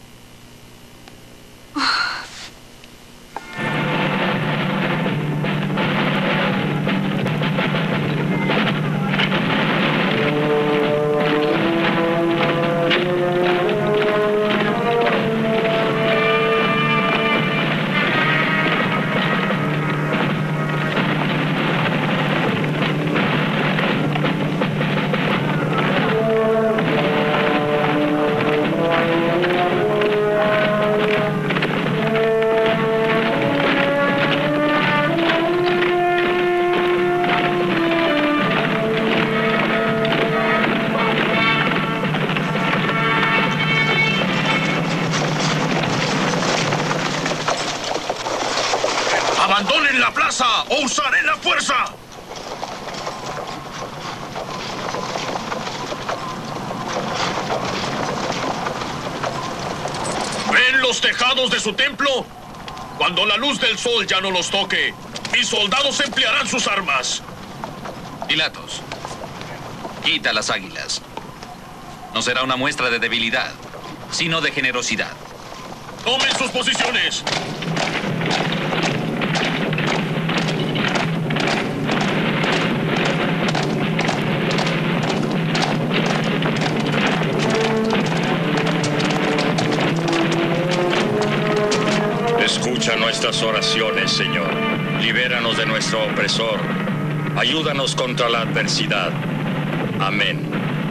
¡Abandonen la plaza o usaré la fuerza! los tejados de su templo? Cuando la luz del sol ya no los toque, mis soldados emplearán sus armas. Pilatos, quita las águilas. No será una muestra de debilidad, sino de generosidad. ¡Tomen sus posiciones! Escucha nuestras oraciones, Señor. Libéranos de nuestro opresor. Ayúdanos contra la adversidad. Amén.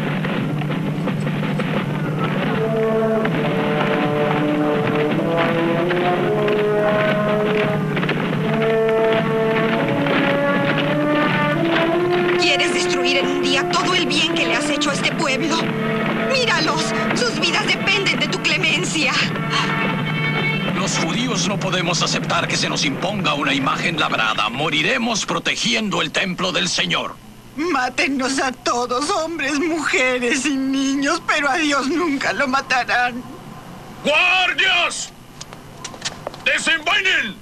¿Quieres destruir en un día todo el bien que le has hecho a este pueblo? Míralos, sus vidas dependen de tu clemencia. Los judíos no podemos aceptar que se nos imponga una imagen labrada. Moriremos protegiendo el templo del Señor. Mátennos a todos, hombres, mujeres y niños, pero a Dios nunca lo matarán. ¡Guardias! ¡Desenvainen!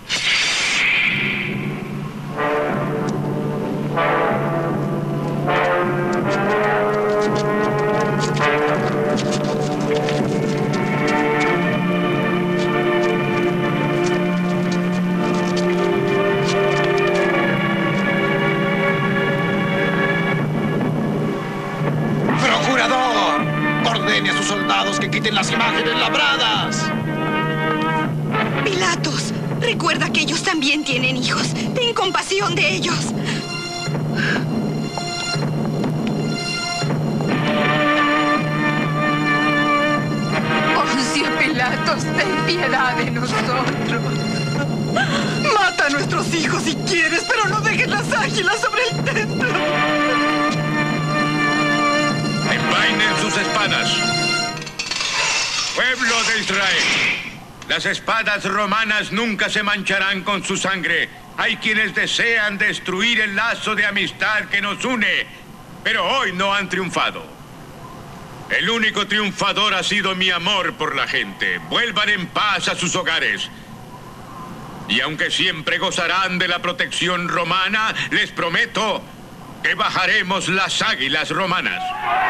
¡Procurador! Ordene a sus soldados que quiten las imágenes labradas. Pilatos, recuerda que ellos también tienen hijos. Ten compasión de ellos. Poncio Pilatos, ten piedad de nosotros. Mata a nuestros hijos si quieres, pero no dejes las águilas sobre el templo. Envainen sus espadas. Pueblo de Israel, las espadas romanas nunca se mancharán con su sangre. Hay quienes desean destruir el lazo de amistad que nos une, pero hoy no han triunfado. El único triunfador ha sido mi amor por la gente. Vuelvan en paz a sus hogares. Y aunque siempre gozarán de la protección romana, les prometo que bajaremos las águilas romanas.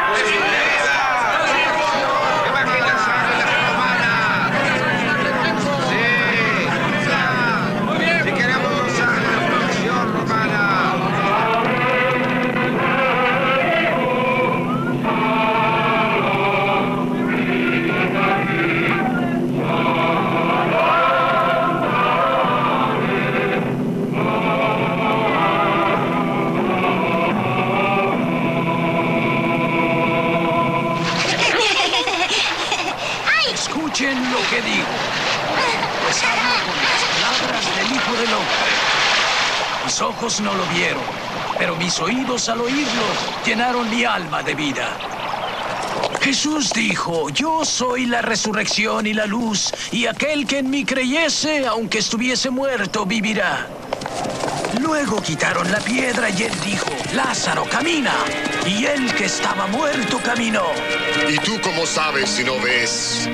Escuchen lo que digo. Pues hablo con las palabras del Hijo del Hombre. Mis ojos no lo vieron, pero mis oídos al oírlo llenaron mi alma de vida. Jesús dijo, yo soy la resurrección y la luz, y aquel que en mí creyese, aunque estuviese muerto, vivirá. Luego quitaron la piedra y él dijo, Lázaro, camina. Y él que estaba muerto caminó. ¿Y tú cómo sabes si no ves?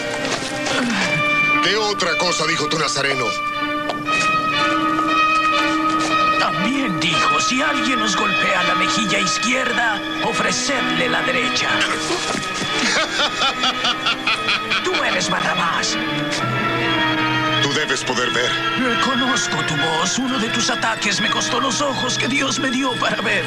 ¿Qué otra cosa dijo tu Nazareno? También dijo, si alguien os golpea la mejilla izquierda, ofrecerle la derecha. Tú eres Barrabás. Tú debes poder ver. Reconozco tu voz. Uno de tus ataques me costó los ojos que Dios me dio para ver.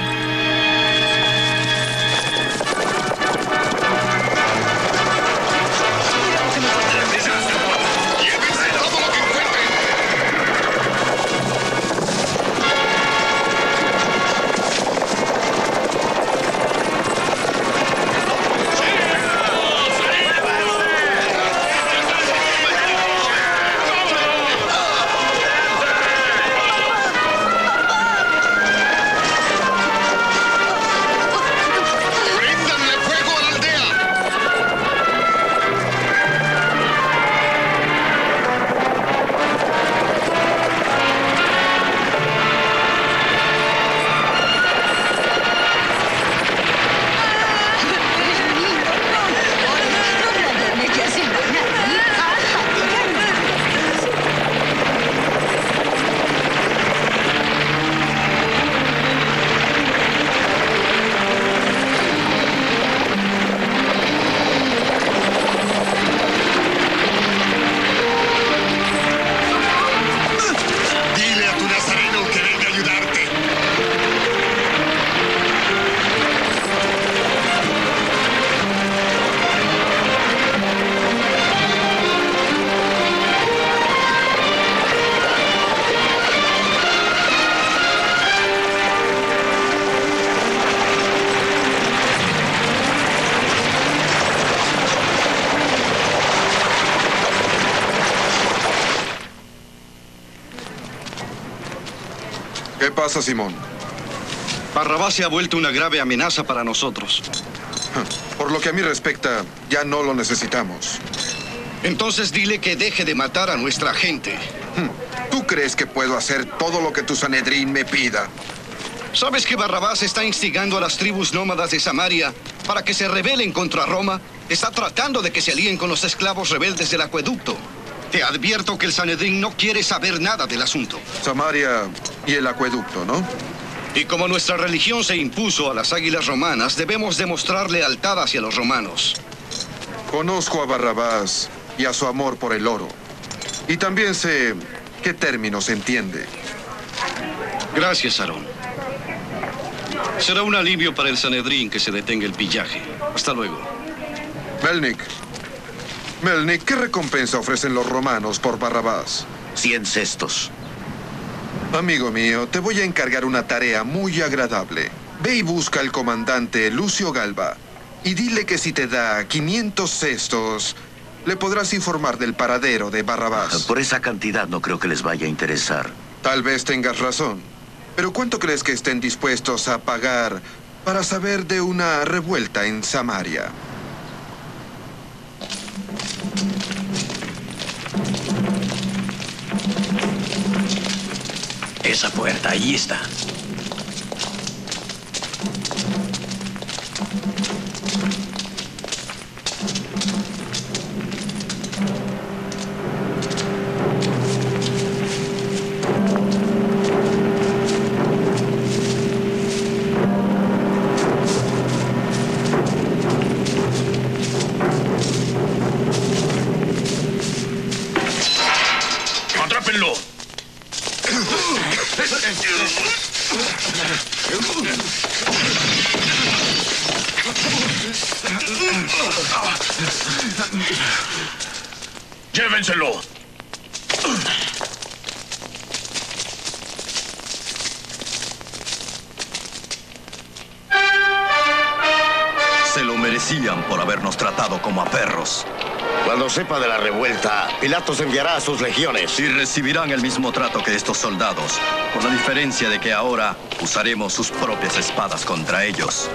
pasa, Simón? Barrabás se ha vuelto una grave amenaza para nosotros. Por lo que a mí respecta, ya no lo necesitamos. Entonces dile que deje de matar a nuestra gente. ¿Tú crees que puedo hacer todo lo que tu Sanedrín me pida? ¿Sabes que Barrabás está instigando a las tribus nómadas de Samaria para que se rebelen contra Roma? Está tratando de que se alíen con los esclavos rebeldes del acueducto. Te advierto que el Sanedrín no quiere saber nada del asunto. Samaria y el acueducto, ¿no? Y como nuestra religión se impuso a las águilas romanas, debemos demostrar lealtad hacia los romanos. Conozco a Barrabás y a su amor por el oro. Y también sé qué términos entiende. Gracias, Aarón. Será un alivio para el Sanedrín que se detenga el pillaje. Hasta luego. Melnik, ¿qué recompensa ofrecen los romanos por Barrabás? 100 cestos. Amigo mío, te voy a encargar una tarea muy agradable. Ve y busca al comandante Lucio Galba y dile que si te da 500 cestos, le podrás informar del paradero de Barrabás. Por esa cantidad no creo que les vaya a interesar. Tal vez tengas razón. Pero ¿cuánto crees que estén dispuestos a pagar para saber de una revuelta en Samaria? Esa puerta, ahí está. ¡Atrápenlo! ¡Llévenselo! Se lo merecían por habernos tratado como a perros. Cuando sepa de la revuelta, Pilatos enviará a sus legiones. Y recibirán el mismo trato que estos soldados, con la diferencia de que ahora usaremos sus propias espadas contra ellos.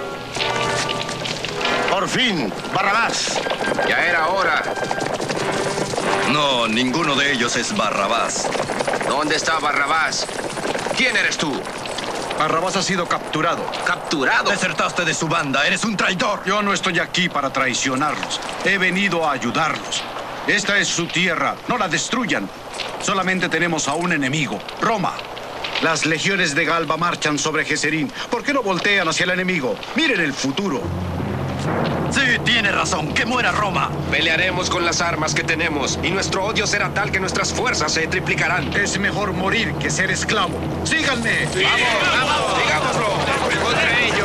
Por fin, Barrabás. Ya era hora. No, ninguno de ellos es Barrabás. ¿Dónde está Barrabás? ¿Quién eres tú? Barrabás ha sido capturado. ¿Capturado? Desertaste de su banda, eres un traidor. Yo no estoy aquí para traicionarlos. He venido a ayudarlos. Esta es su tierra, no la destruyan. Solamente tenemos a un enemigo, Roma. Las legiones de Galba marchan sobre Geserín. ¿Por qué no voltean hacia el enemigo? Miren el futuro. Sí, tiene razón, que muera Roma. Pelearemos con las armas que tenemos y nuestro odio será tal que nuestras fuerzas se triplicarán. Es mejor morir que ser esclavo. ¡Síganme! Sí, ¡vamos! ¡Digámoslo! ¡Contra ellos!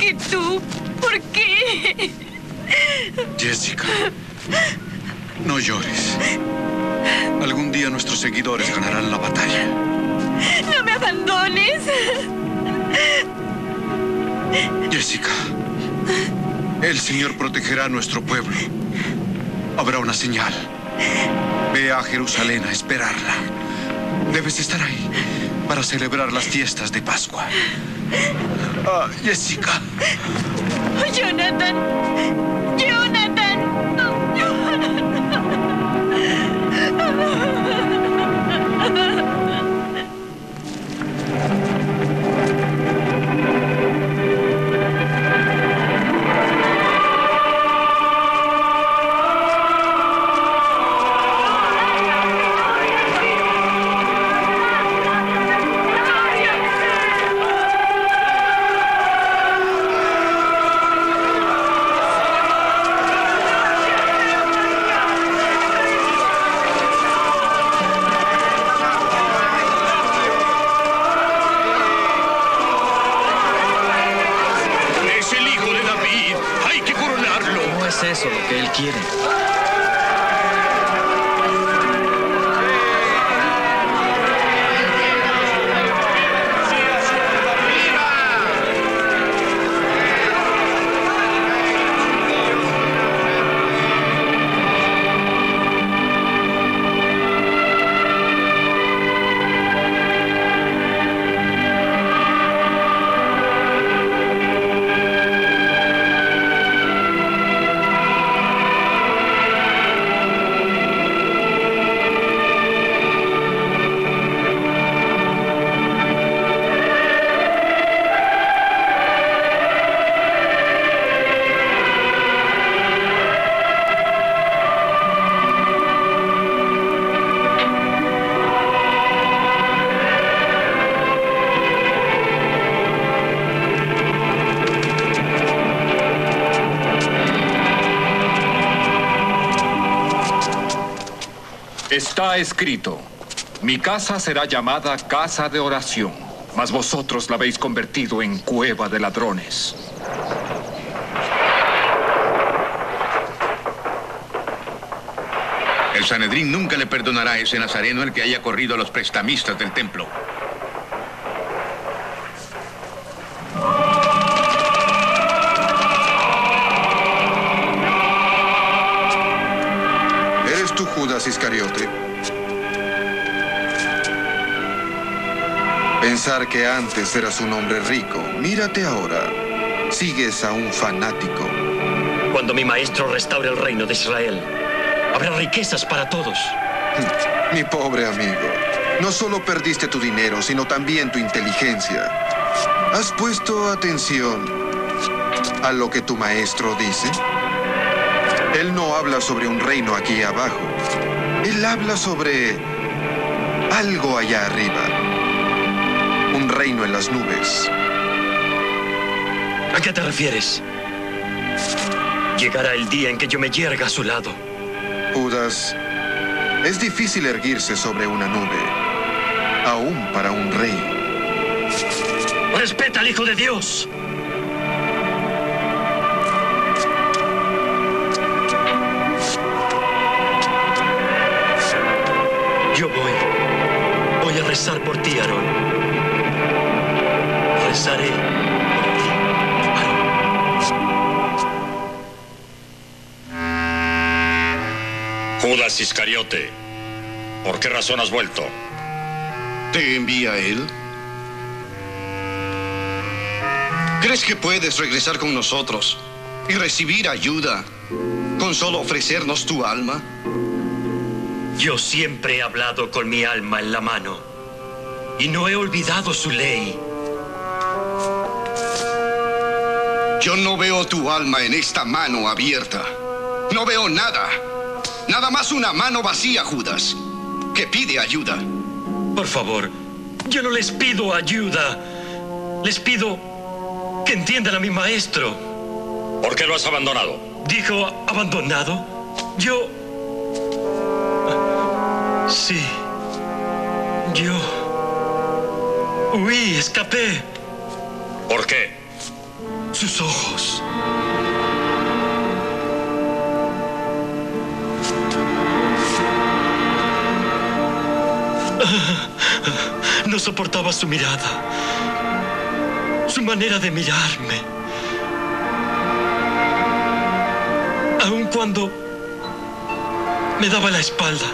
que tú? ¿Por qué? Jessica, no llores. Algún día nuestros seguidores ganarán la batalla. ¡No me abandones! Jessica, el Señor protegerá a nuestro pueblo. Habrá una señal. Ve a Jerusalén a esperarla. Debes estar ahí para celebrar las fiestas de Pascua. Ah, Jessica. ¡Jonathan! ¡Jonathan! Eso lo que él quiere. Está escrito, mi casa será llamada casa de oración, mas vosotros la habéis convertido en cueva de ladrones. El Sanedrín nunca le perdonará a ese nazareno el que haya corrido a los prestamistas del templo. ¿Eres tú, Judas Iscariote? Pensar que antes eras un hombre rico. Mírate ahora. Sigues a un fanático. Cuando mi maestro restaure el reino de Israel, habrá riquezas para todos. Mi pobre amigo, no solo perdiste tu dinero, sino también tu inteligencia. ¿Has puesto atención a lo que tu maestro dice? Él no habla sobre un reino aquí abajo. Él habla sobre algo allá arriba. Un reino en las nubes. ¿A qué te refieres? Llegará el día en que yo me yerga a su lado. Judas, es difícil erguirse sobre una nube, aún para un rey. ¡Respeta al Hijo de Dios! Yo voy a rezar por ti, Aarón. Rezaré por ti, Judas Iscariote, ¿por qué razón has vuelto? ¿Te envía él? ¿Crees que puedes regresar con nosotros y recibir ayuda con solo ofrecernos tu alma? Yo siempre he hablado con mi alma en la mano y no he olvidado su ley. Yo no veo tu alma en esta mano abierta. No veo nada. Nada más una mano vacía, Judas, que pide ayuda. Por favor, yo no les pido ayuda. Les pido que entiendan a mi maestro. ¿Por qué lo has abandonado? ¿Dijo abandonado? Yo... Sí. Yo... Huí, escapé. ¿Por qué? sus ojos. No soportaba su mirada, su manera de mirarme. Aun cuando me daba la espalda,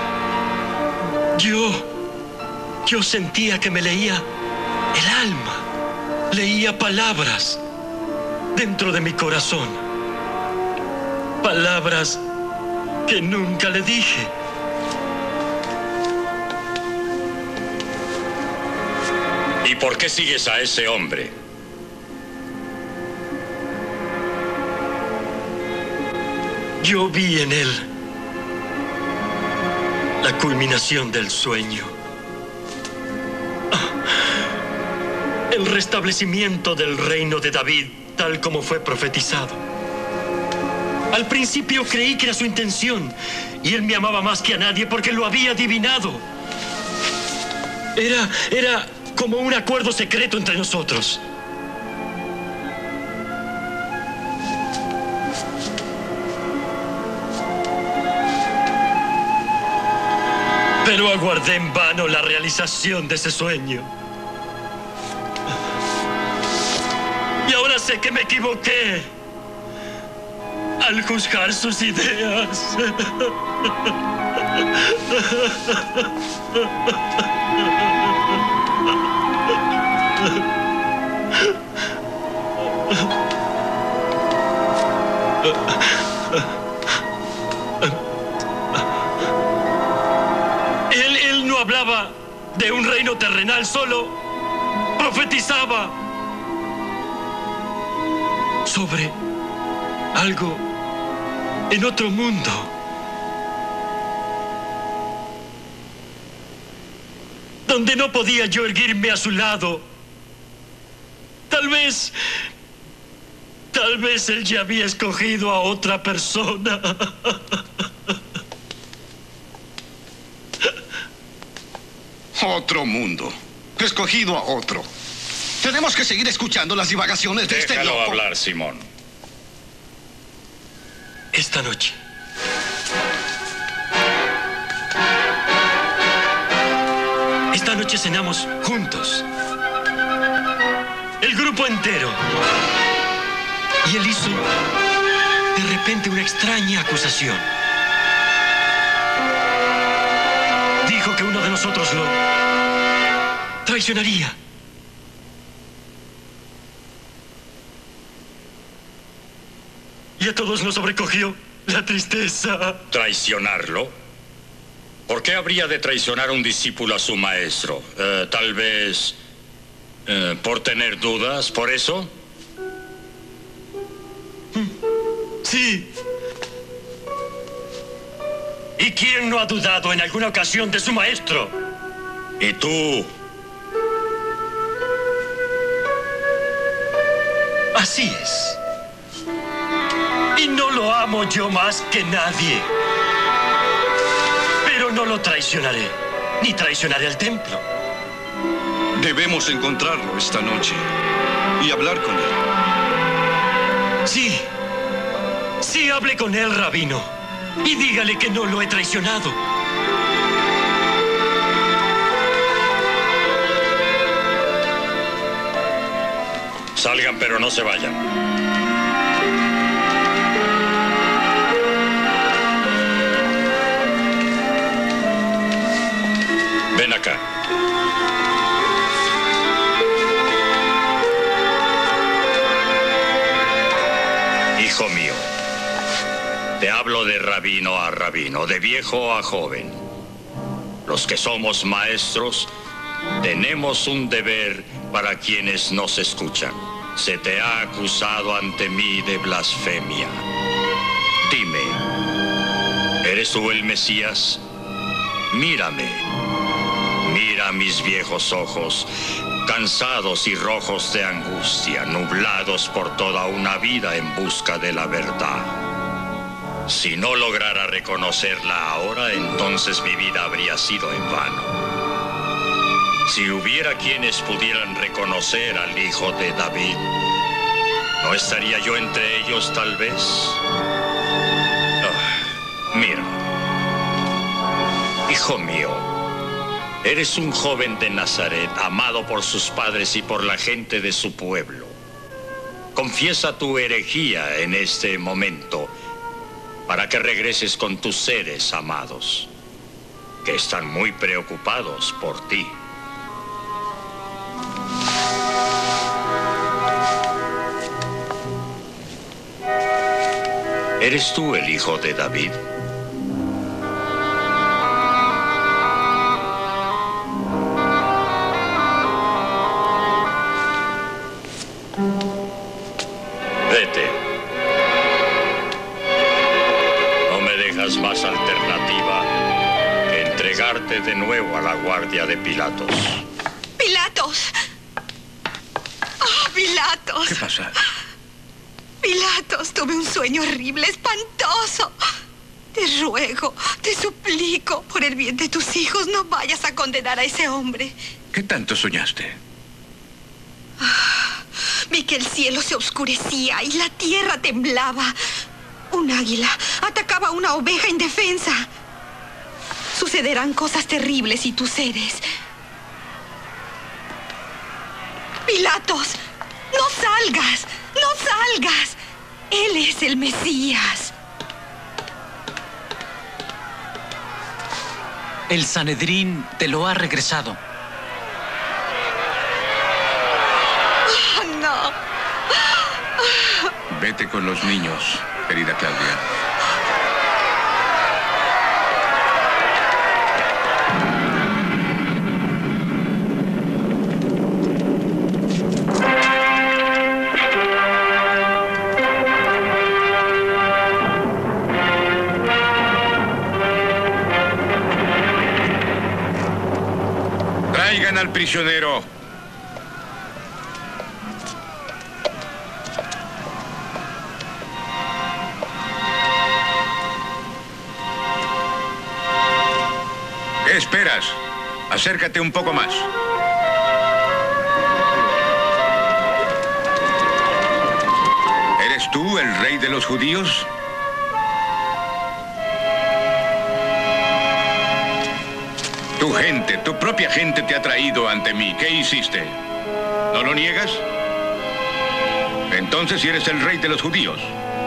yo sentía que me leía el alma, leía palabras dentro de mi corazón, palabras que nunca le dije. ¿Y por qué sigues a ese hombre? Yo vi en él la culminación del sueño. El restablecimiento del reino de David, tal como fue profetizado. Al principio creí que era su intención, y él me amaba más que a nadie porque lo había adivinado. Era como un acuerdo secreto entre nosotros. Pero aguardé en vano la realización de ese sueño. Y ahora sé que me equivoqué al juzgar sus ideas. Él no hablaba de un reino terrenal, solo profetizaba sobre algo en otro mundo. Donde no podía yo erguirme a su lado. Tal vez él ya había escogido a otra persona. Otro mundo. Escogido a otro. Tenemos que seguir escuchando las divagaciones de este loco. Déjalo hablar, Simón. Esta noche. Esta noche cenamos juntos. El grupo entero. Y él hizo de repente una extraña acusación. Dijo que uno de nosotros lo traicionaría. Y a todos nos sobrecogió la tristeza. ¿Traicionarlo? ¿Por qué habría de traicionar a un discípulo a su maestro? Tal vez por tener dudas, ¿por eso? Sí. ¿Y quién no ha dudado en alguna ocasión de su maestro? ¿Y tú? Así es. Y no lo amo yo más que nadie. Pero no lo traicionaré, ni traicionaré al templo. Debemos encontrarlo esta noche y hablar con él. Sí. Sí, hable con él, rabino. Y dígale que no lo he traicionado. Salgan, pero no se vayan. Ven acá. Hijo mío, te hablo de rabino a rabino, de viejo a joven. Los que somos maestros tenemos un deber para quienes nos escuchan. Se te ha acusado ante mí de blasfemia. Dime, ¿eres tú el Mesías? Mírame. Mira mis viejos ojos, cansados y rojos de angustia, nublados por toda una vida en busca de la verdad. Si no lograra reconocerla ahora, entonces mi vida habría sido en vano. Si hubiera quienes pudieran reconocer al Hijo de David, ¿No estaría yo entre ellos, tal vez? Mira, hijo mío, eres un joven de Nazaret, amado por sus padres y por la gente de su pueblo. Confiesa tu herejía en este momento para que regreses con tus seres amados, que están muy preocupados por ti. ¿Eres tú el hijo de David? Vete. No me dejas más alternativa que entregarte de nuevo a la guardia de Pilatos. ¡Pilatos! ¡Oh, Pilatos! ¿Qué pasa? Pilatos, tuve un sueño horrible, espantoso. Te ruego, te suplico, por el bien de tus hijos, no vayas a condenar a ese hombre. ¿Qué tanto soñaste? Vi que el cielo se oscurecía y la tierra temblaba. Un águila atacaba a una oveja indefensa. Sucederán cosas terribles y tú eres. Pilatos, no salgas, no salgas. Él es el Mesías. El Sanedrín te lo ha regresado. Oh, no. Vete con los niños, querida Claudia. Traigan al prisionero. ¿Qué esperas? Acércate un poco más. ¿Eres tú el rey de los judíos? Tu gente, tu propia gente te ha traído ante mí. ¿Qué hiciste? ¿No lo niegas? Entonces, si eres el rey de los judíos.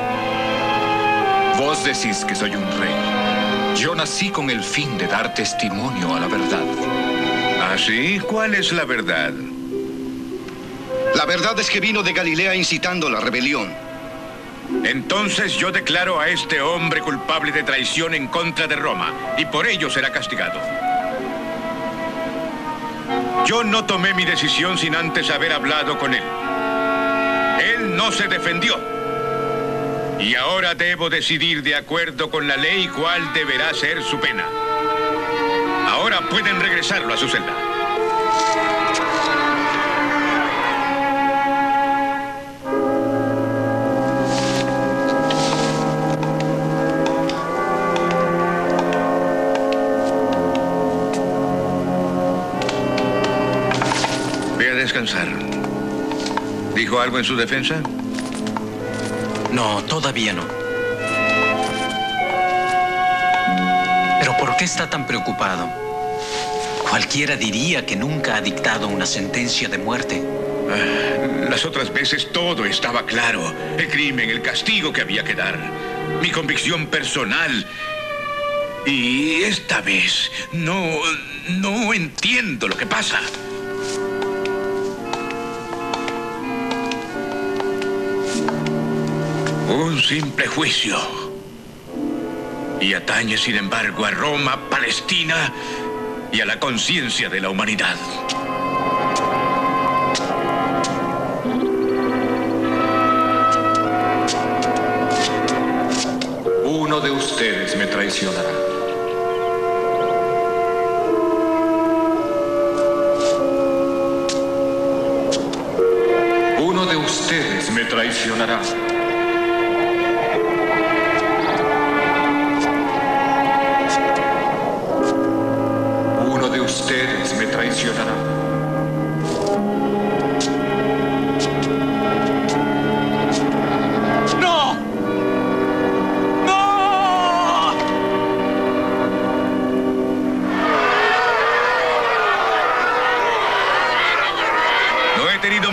Vos decís que soy un rey. Yo nací con el fin de dar testimonio a la verdad. ¿Ah, sí? ¿Cuál es la verdad? La verdad es que vino de Galilea incitando la rebelión. Entonces yo declaro a este hombre culpable de traición en contra de Roma, y por ello será castigado. Yo no tomé mi decisión sin antes haber hablado con él. Él no se defendió. Y ahora debo decidir de acuerdo con la ley cuál deberá ser su pena. Ahora pueden regresarlo a su celda. Descansar. ¿Dijo algo en su defensa? No, todavía no. ¿Pero por qué está tan preocupado? Cualquiera diría que nunca ha dictado una sentencia de muerte. Las otras veces todo estaba claro. El crimen, el castigo que había que dar, mi convicción personal. Y esta vez no entiendo lo que pasa. Un simple juicio. Y atañe, sin embargo, a Roma, Palestina y a la conciencia de la humanidad. Uno de ustedes me traicionará. Uno de ustedes me traicionará. Ustedes me traicionarán.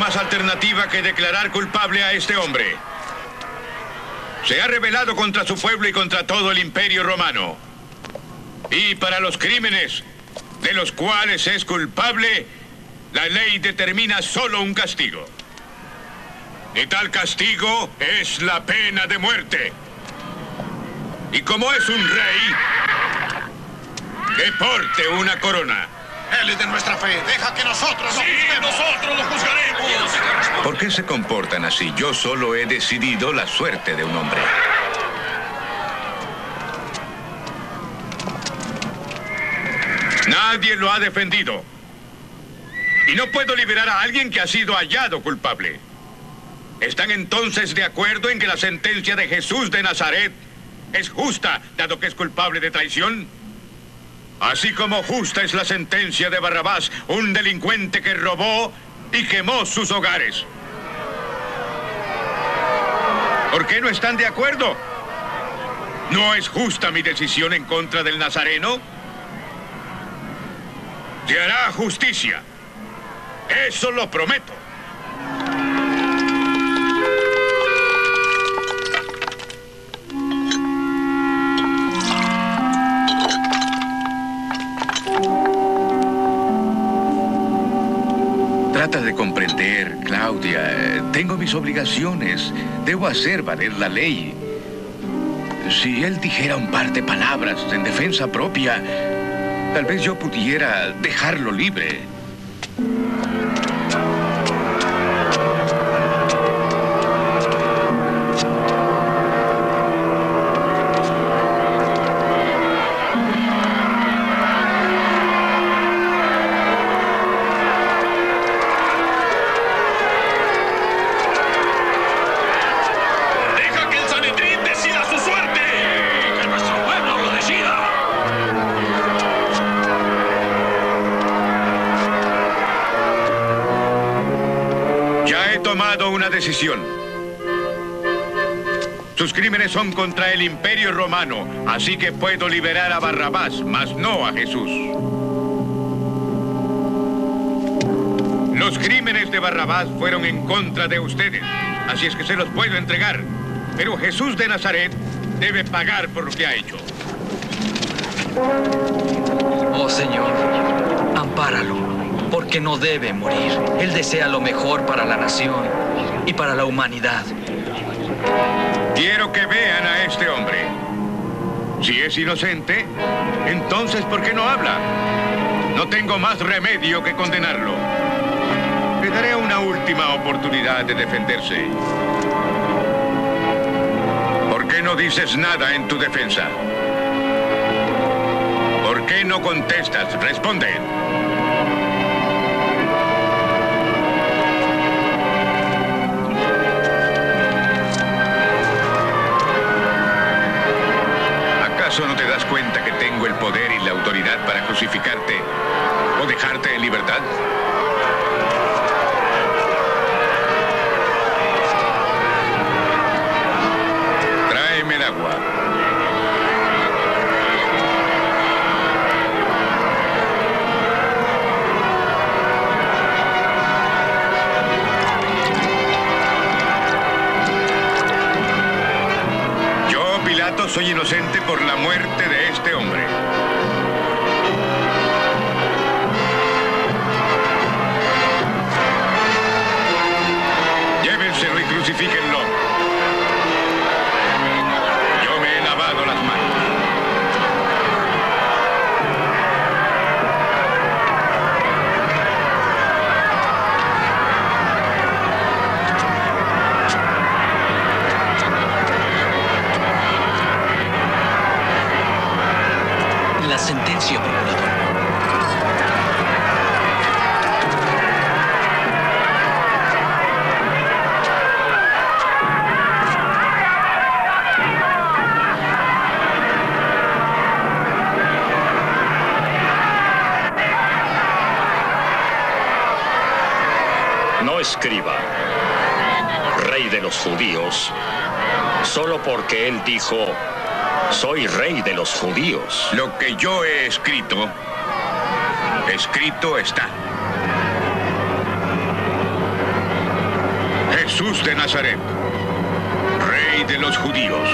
más alternativa que declarar culpable a este hombre. Se ha rebelado contra su pueblo y contra todo el Imperio Romano. Y para los crímenes de los cuales es culpable, la ley determina solo un castigo. Y tal castigo es la pena de muerte. Y como es un rey, que porte una corona. Él es de nuestra fe. Deja que nosotros lo juzguemos. Nosotros lo juzgaremos. ¿Por qué se comportan así? Yo solo he decidido la suerte de un hombre. Nadie lo ha defendido. Y no puedo liberar a alguien que ha sido hallado culpable. ¿Están entonces de acuerdo en que la sentencia de Jesús de Nazaret es justa, dado que es culpable de traición? Así como justa es la sentencia de Barrabás, un delincuente que robó y quemó sus hogares. ¿Por qué no están de acuerdo? ¿No es justa mi decisión en contra del Nazareno? Se hará justicia. Eso lo prometo. Trata de comprender, Claudia. Tengo mis obligaciones. Debo hacer valer la ley. Si él dijera un par de palabras en defensa propia, tal vez yo pudiera dejarlo libre. Decisión. Sus crímenes son contra el Imperio Romano, así que puedo liberar a Barrabás, mas no a Jesús. Los crímenes de Barrabás fueron en contra de ustedes, así es que se los puedo entregar. Pero Jesús de Nazaret debe pagar por lo que ha hecho. Oh, Señor, ampáralo, porque no debe morir. Él desea lo mejor para la nación y para la humanidad. Quiero que vean a este hombre. Si es inocente, entonces ¿por qué no habla? No tengo más remedio que condenarlo. Le daré una última oportunidad de defenderse. ¿Por qué no dices nada en tu defensa? ¿Por qué no contestas? Responde. ¿Acaso no te das cuenta que tengo el poder y la autoridad para crucificarte o dejarte en libertad? Tráeme el agua. Soy inocente por la muerte de este hombre. Llévenselo y crucifíquenlo. Yo me he lavado las manos. Sentencia, procurador. No escriba, rey de los judíos, solo porque él dijo: soy rey de los judíos. Lo que yo he escrito, escrito está. Jesús de Nazaret, Rey de los judíos.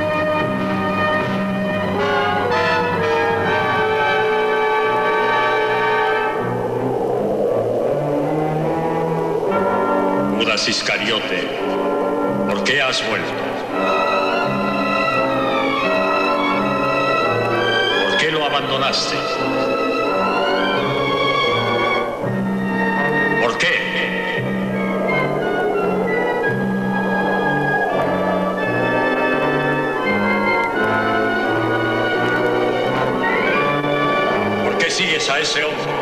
Judas Iscariote, ¿por qué has vuelto? ¿Por qué lo abandonaste? ¿Por qué? ¿Por qué sigues a ese hombre?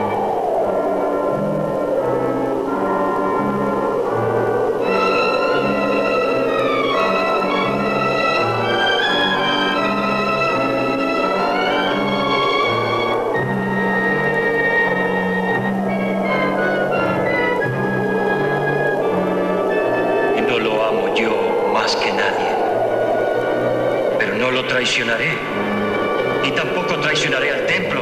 Traicionaré, y tampoco traicionaré al templo.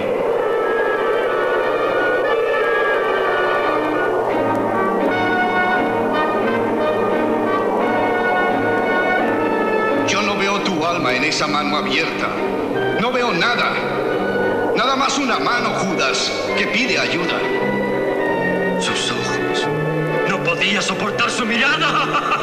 Yo no veo tu alma en esa mano abierta. No veo nada. Nada más una mano, Judas, que pide ayuda. Sus ojos. No podía soportar su mirada.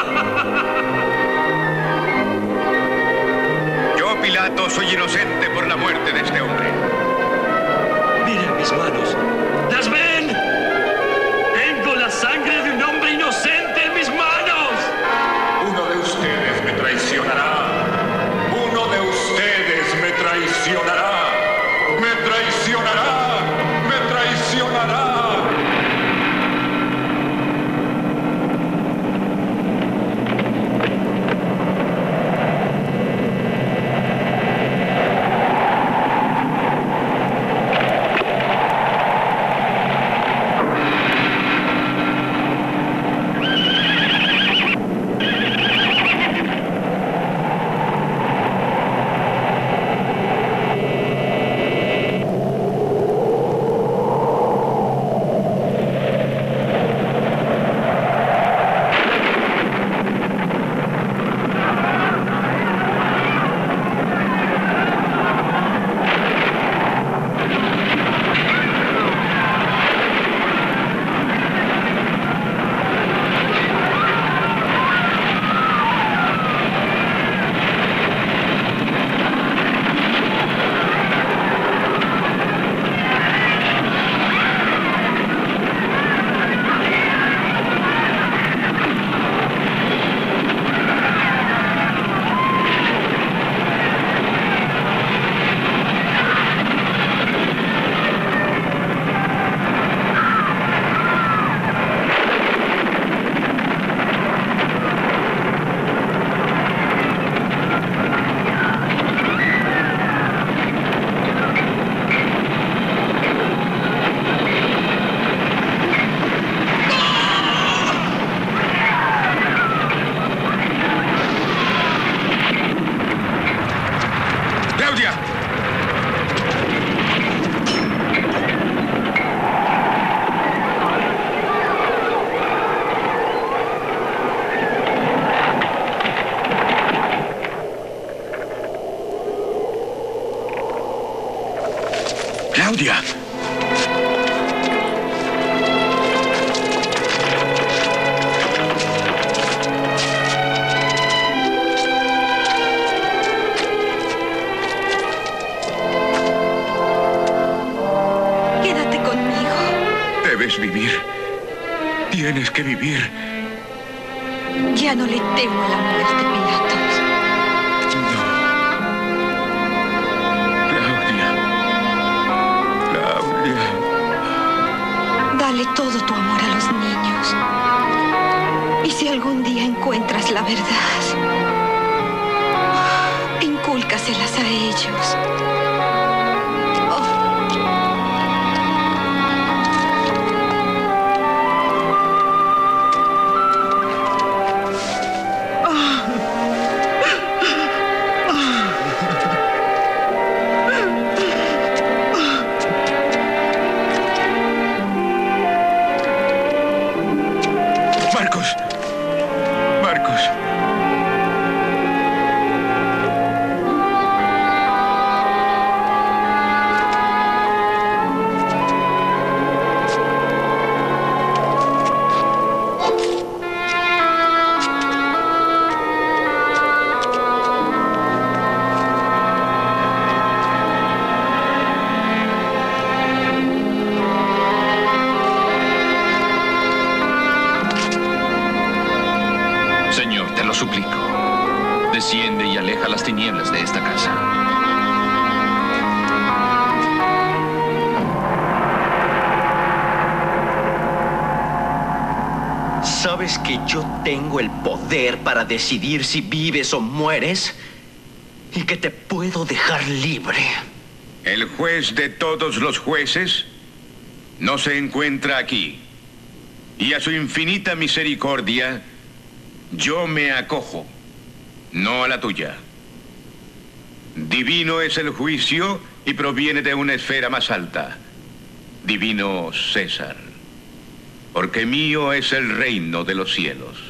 Pilato, soy inocente por la muerte de este hombre. Miren mis manos. ¿Las ven? Tengo la sangre de un hombre inocente en mis manos. Uno de ustedes me traicionará. Uno de ustedes me traicionará. Me traicionará. Me traicionará. Claudia. Quédate conmigo. Debes vivir. Tienes que vivir. Ya no le temo a la muerte, Pilatos. Dale todo tu amor a los niños. Y si algún día encuentras la verdad, incúlcaselas a ellos. lo suplico. Desciende y aleja las tinieblas de esta casa. ¿Sabes que yo tengo el poder para decidir si vives o mueres? Y que te puedo dejar libre. El juez de todos los jueces no se encuentra aquí. Y a su infinita misericordia, yo me acojo, no a la tuya. Divino es el juicio y proviene de una esfera más alta. Divino César, porque mío es el reino de los cielos.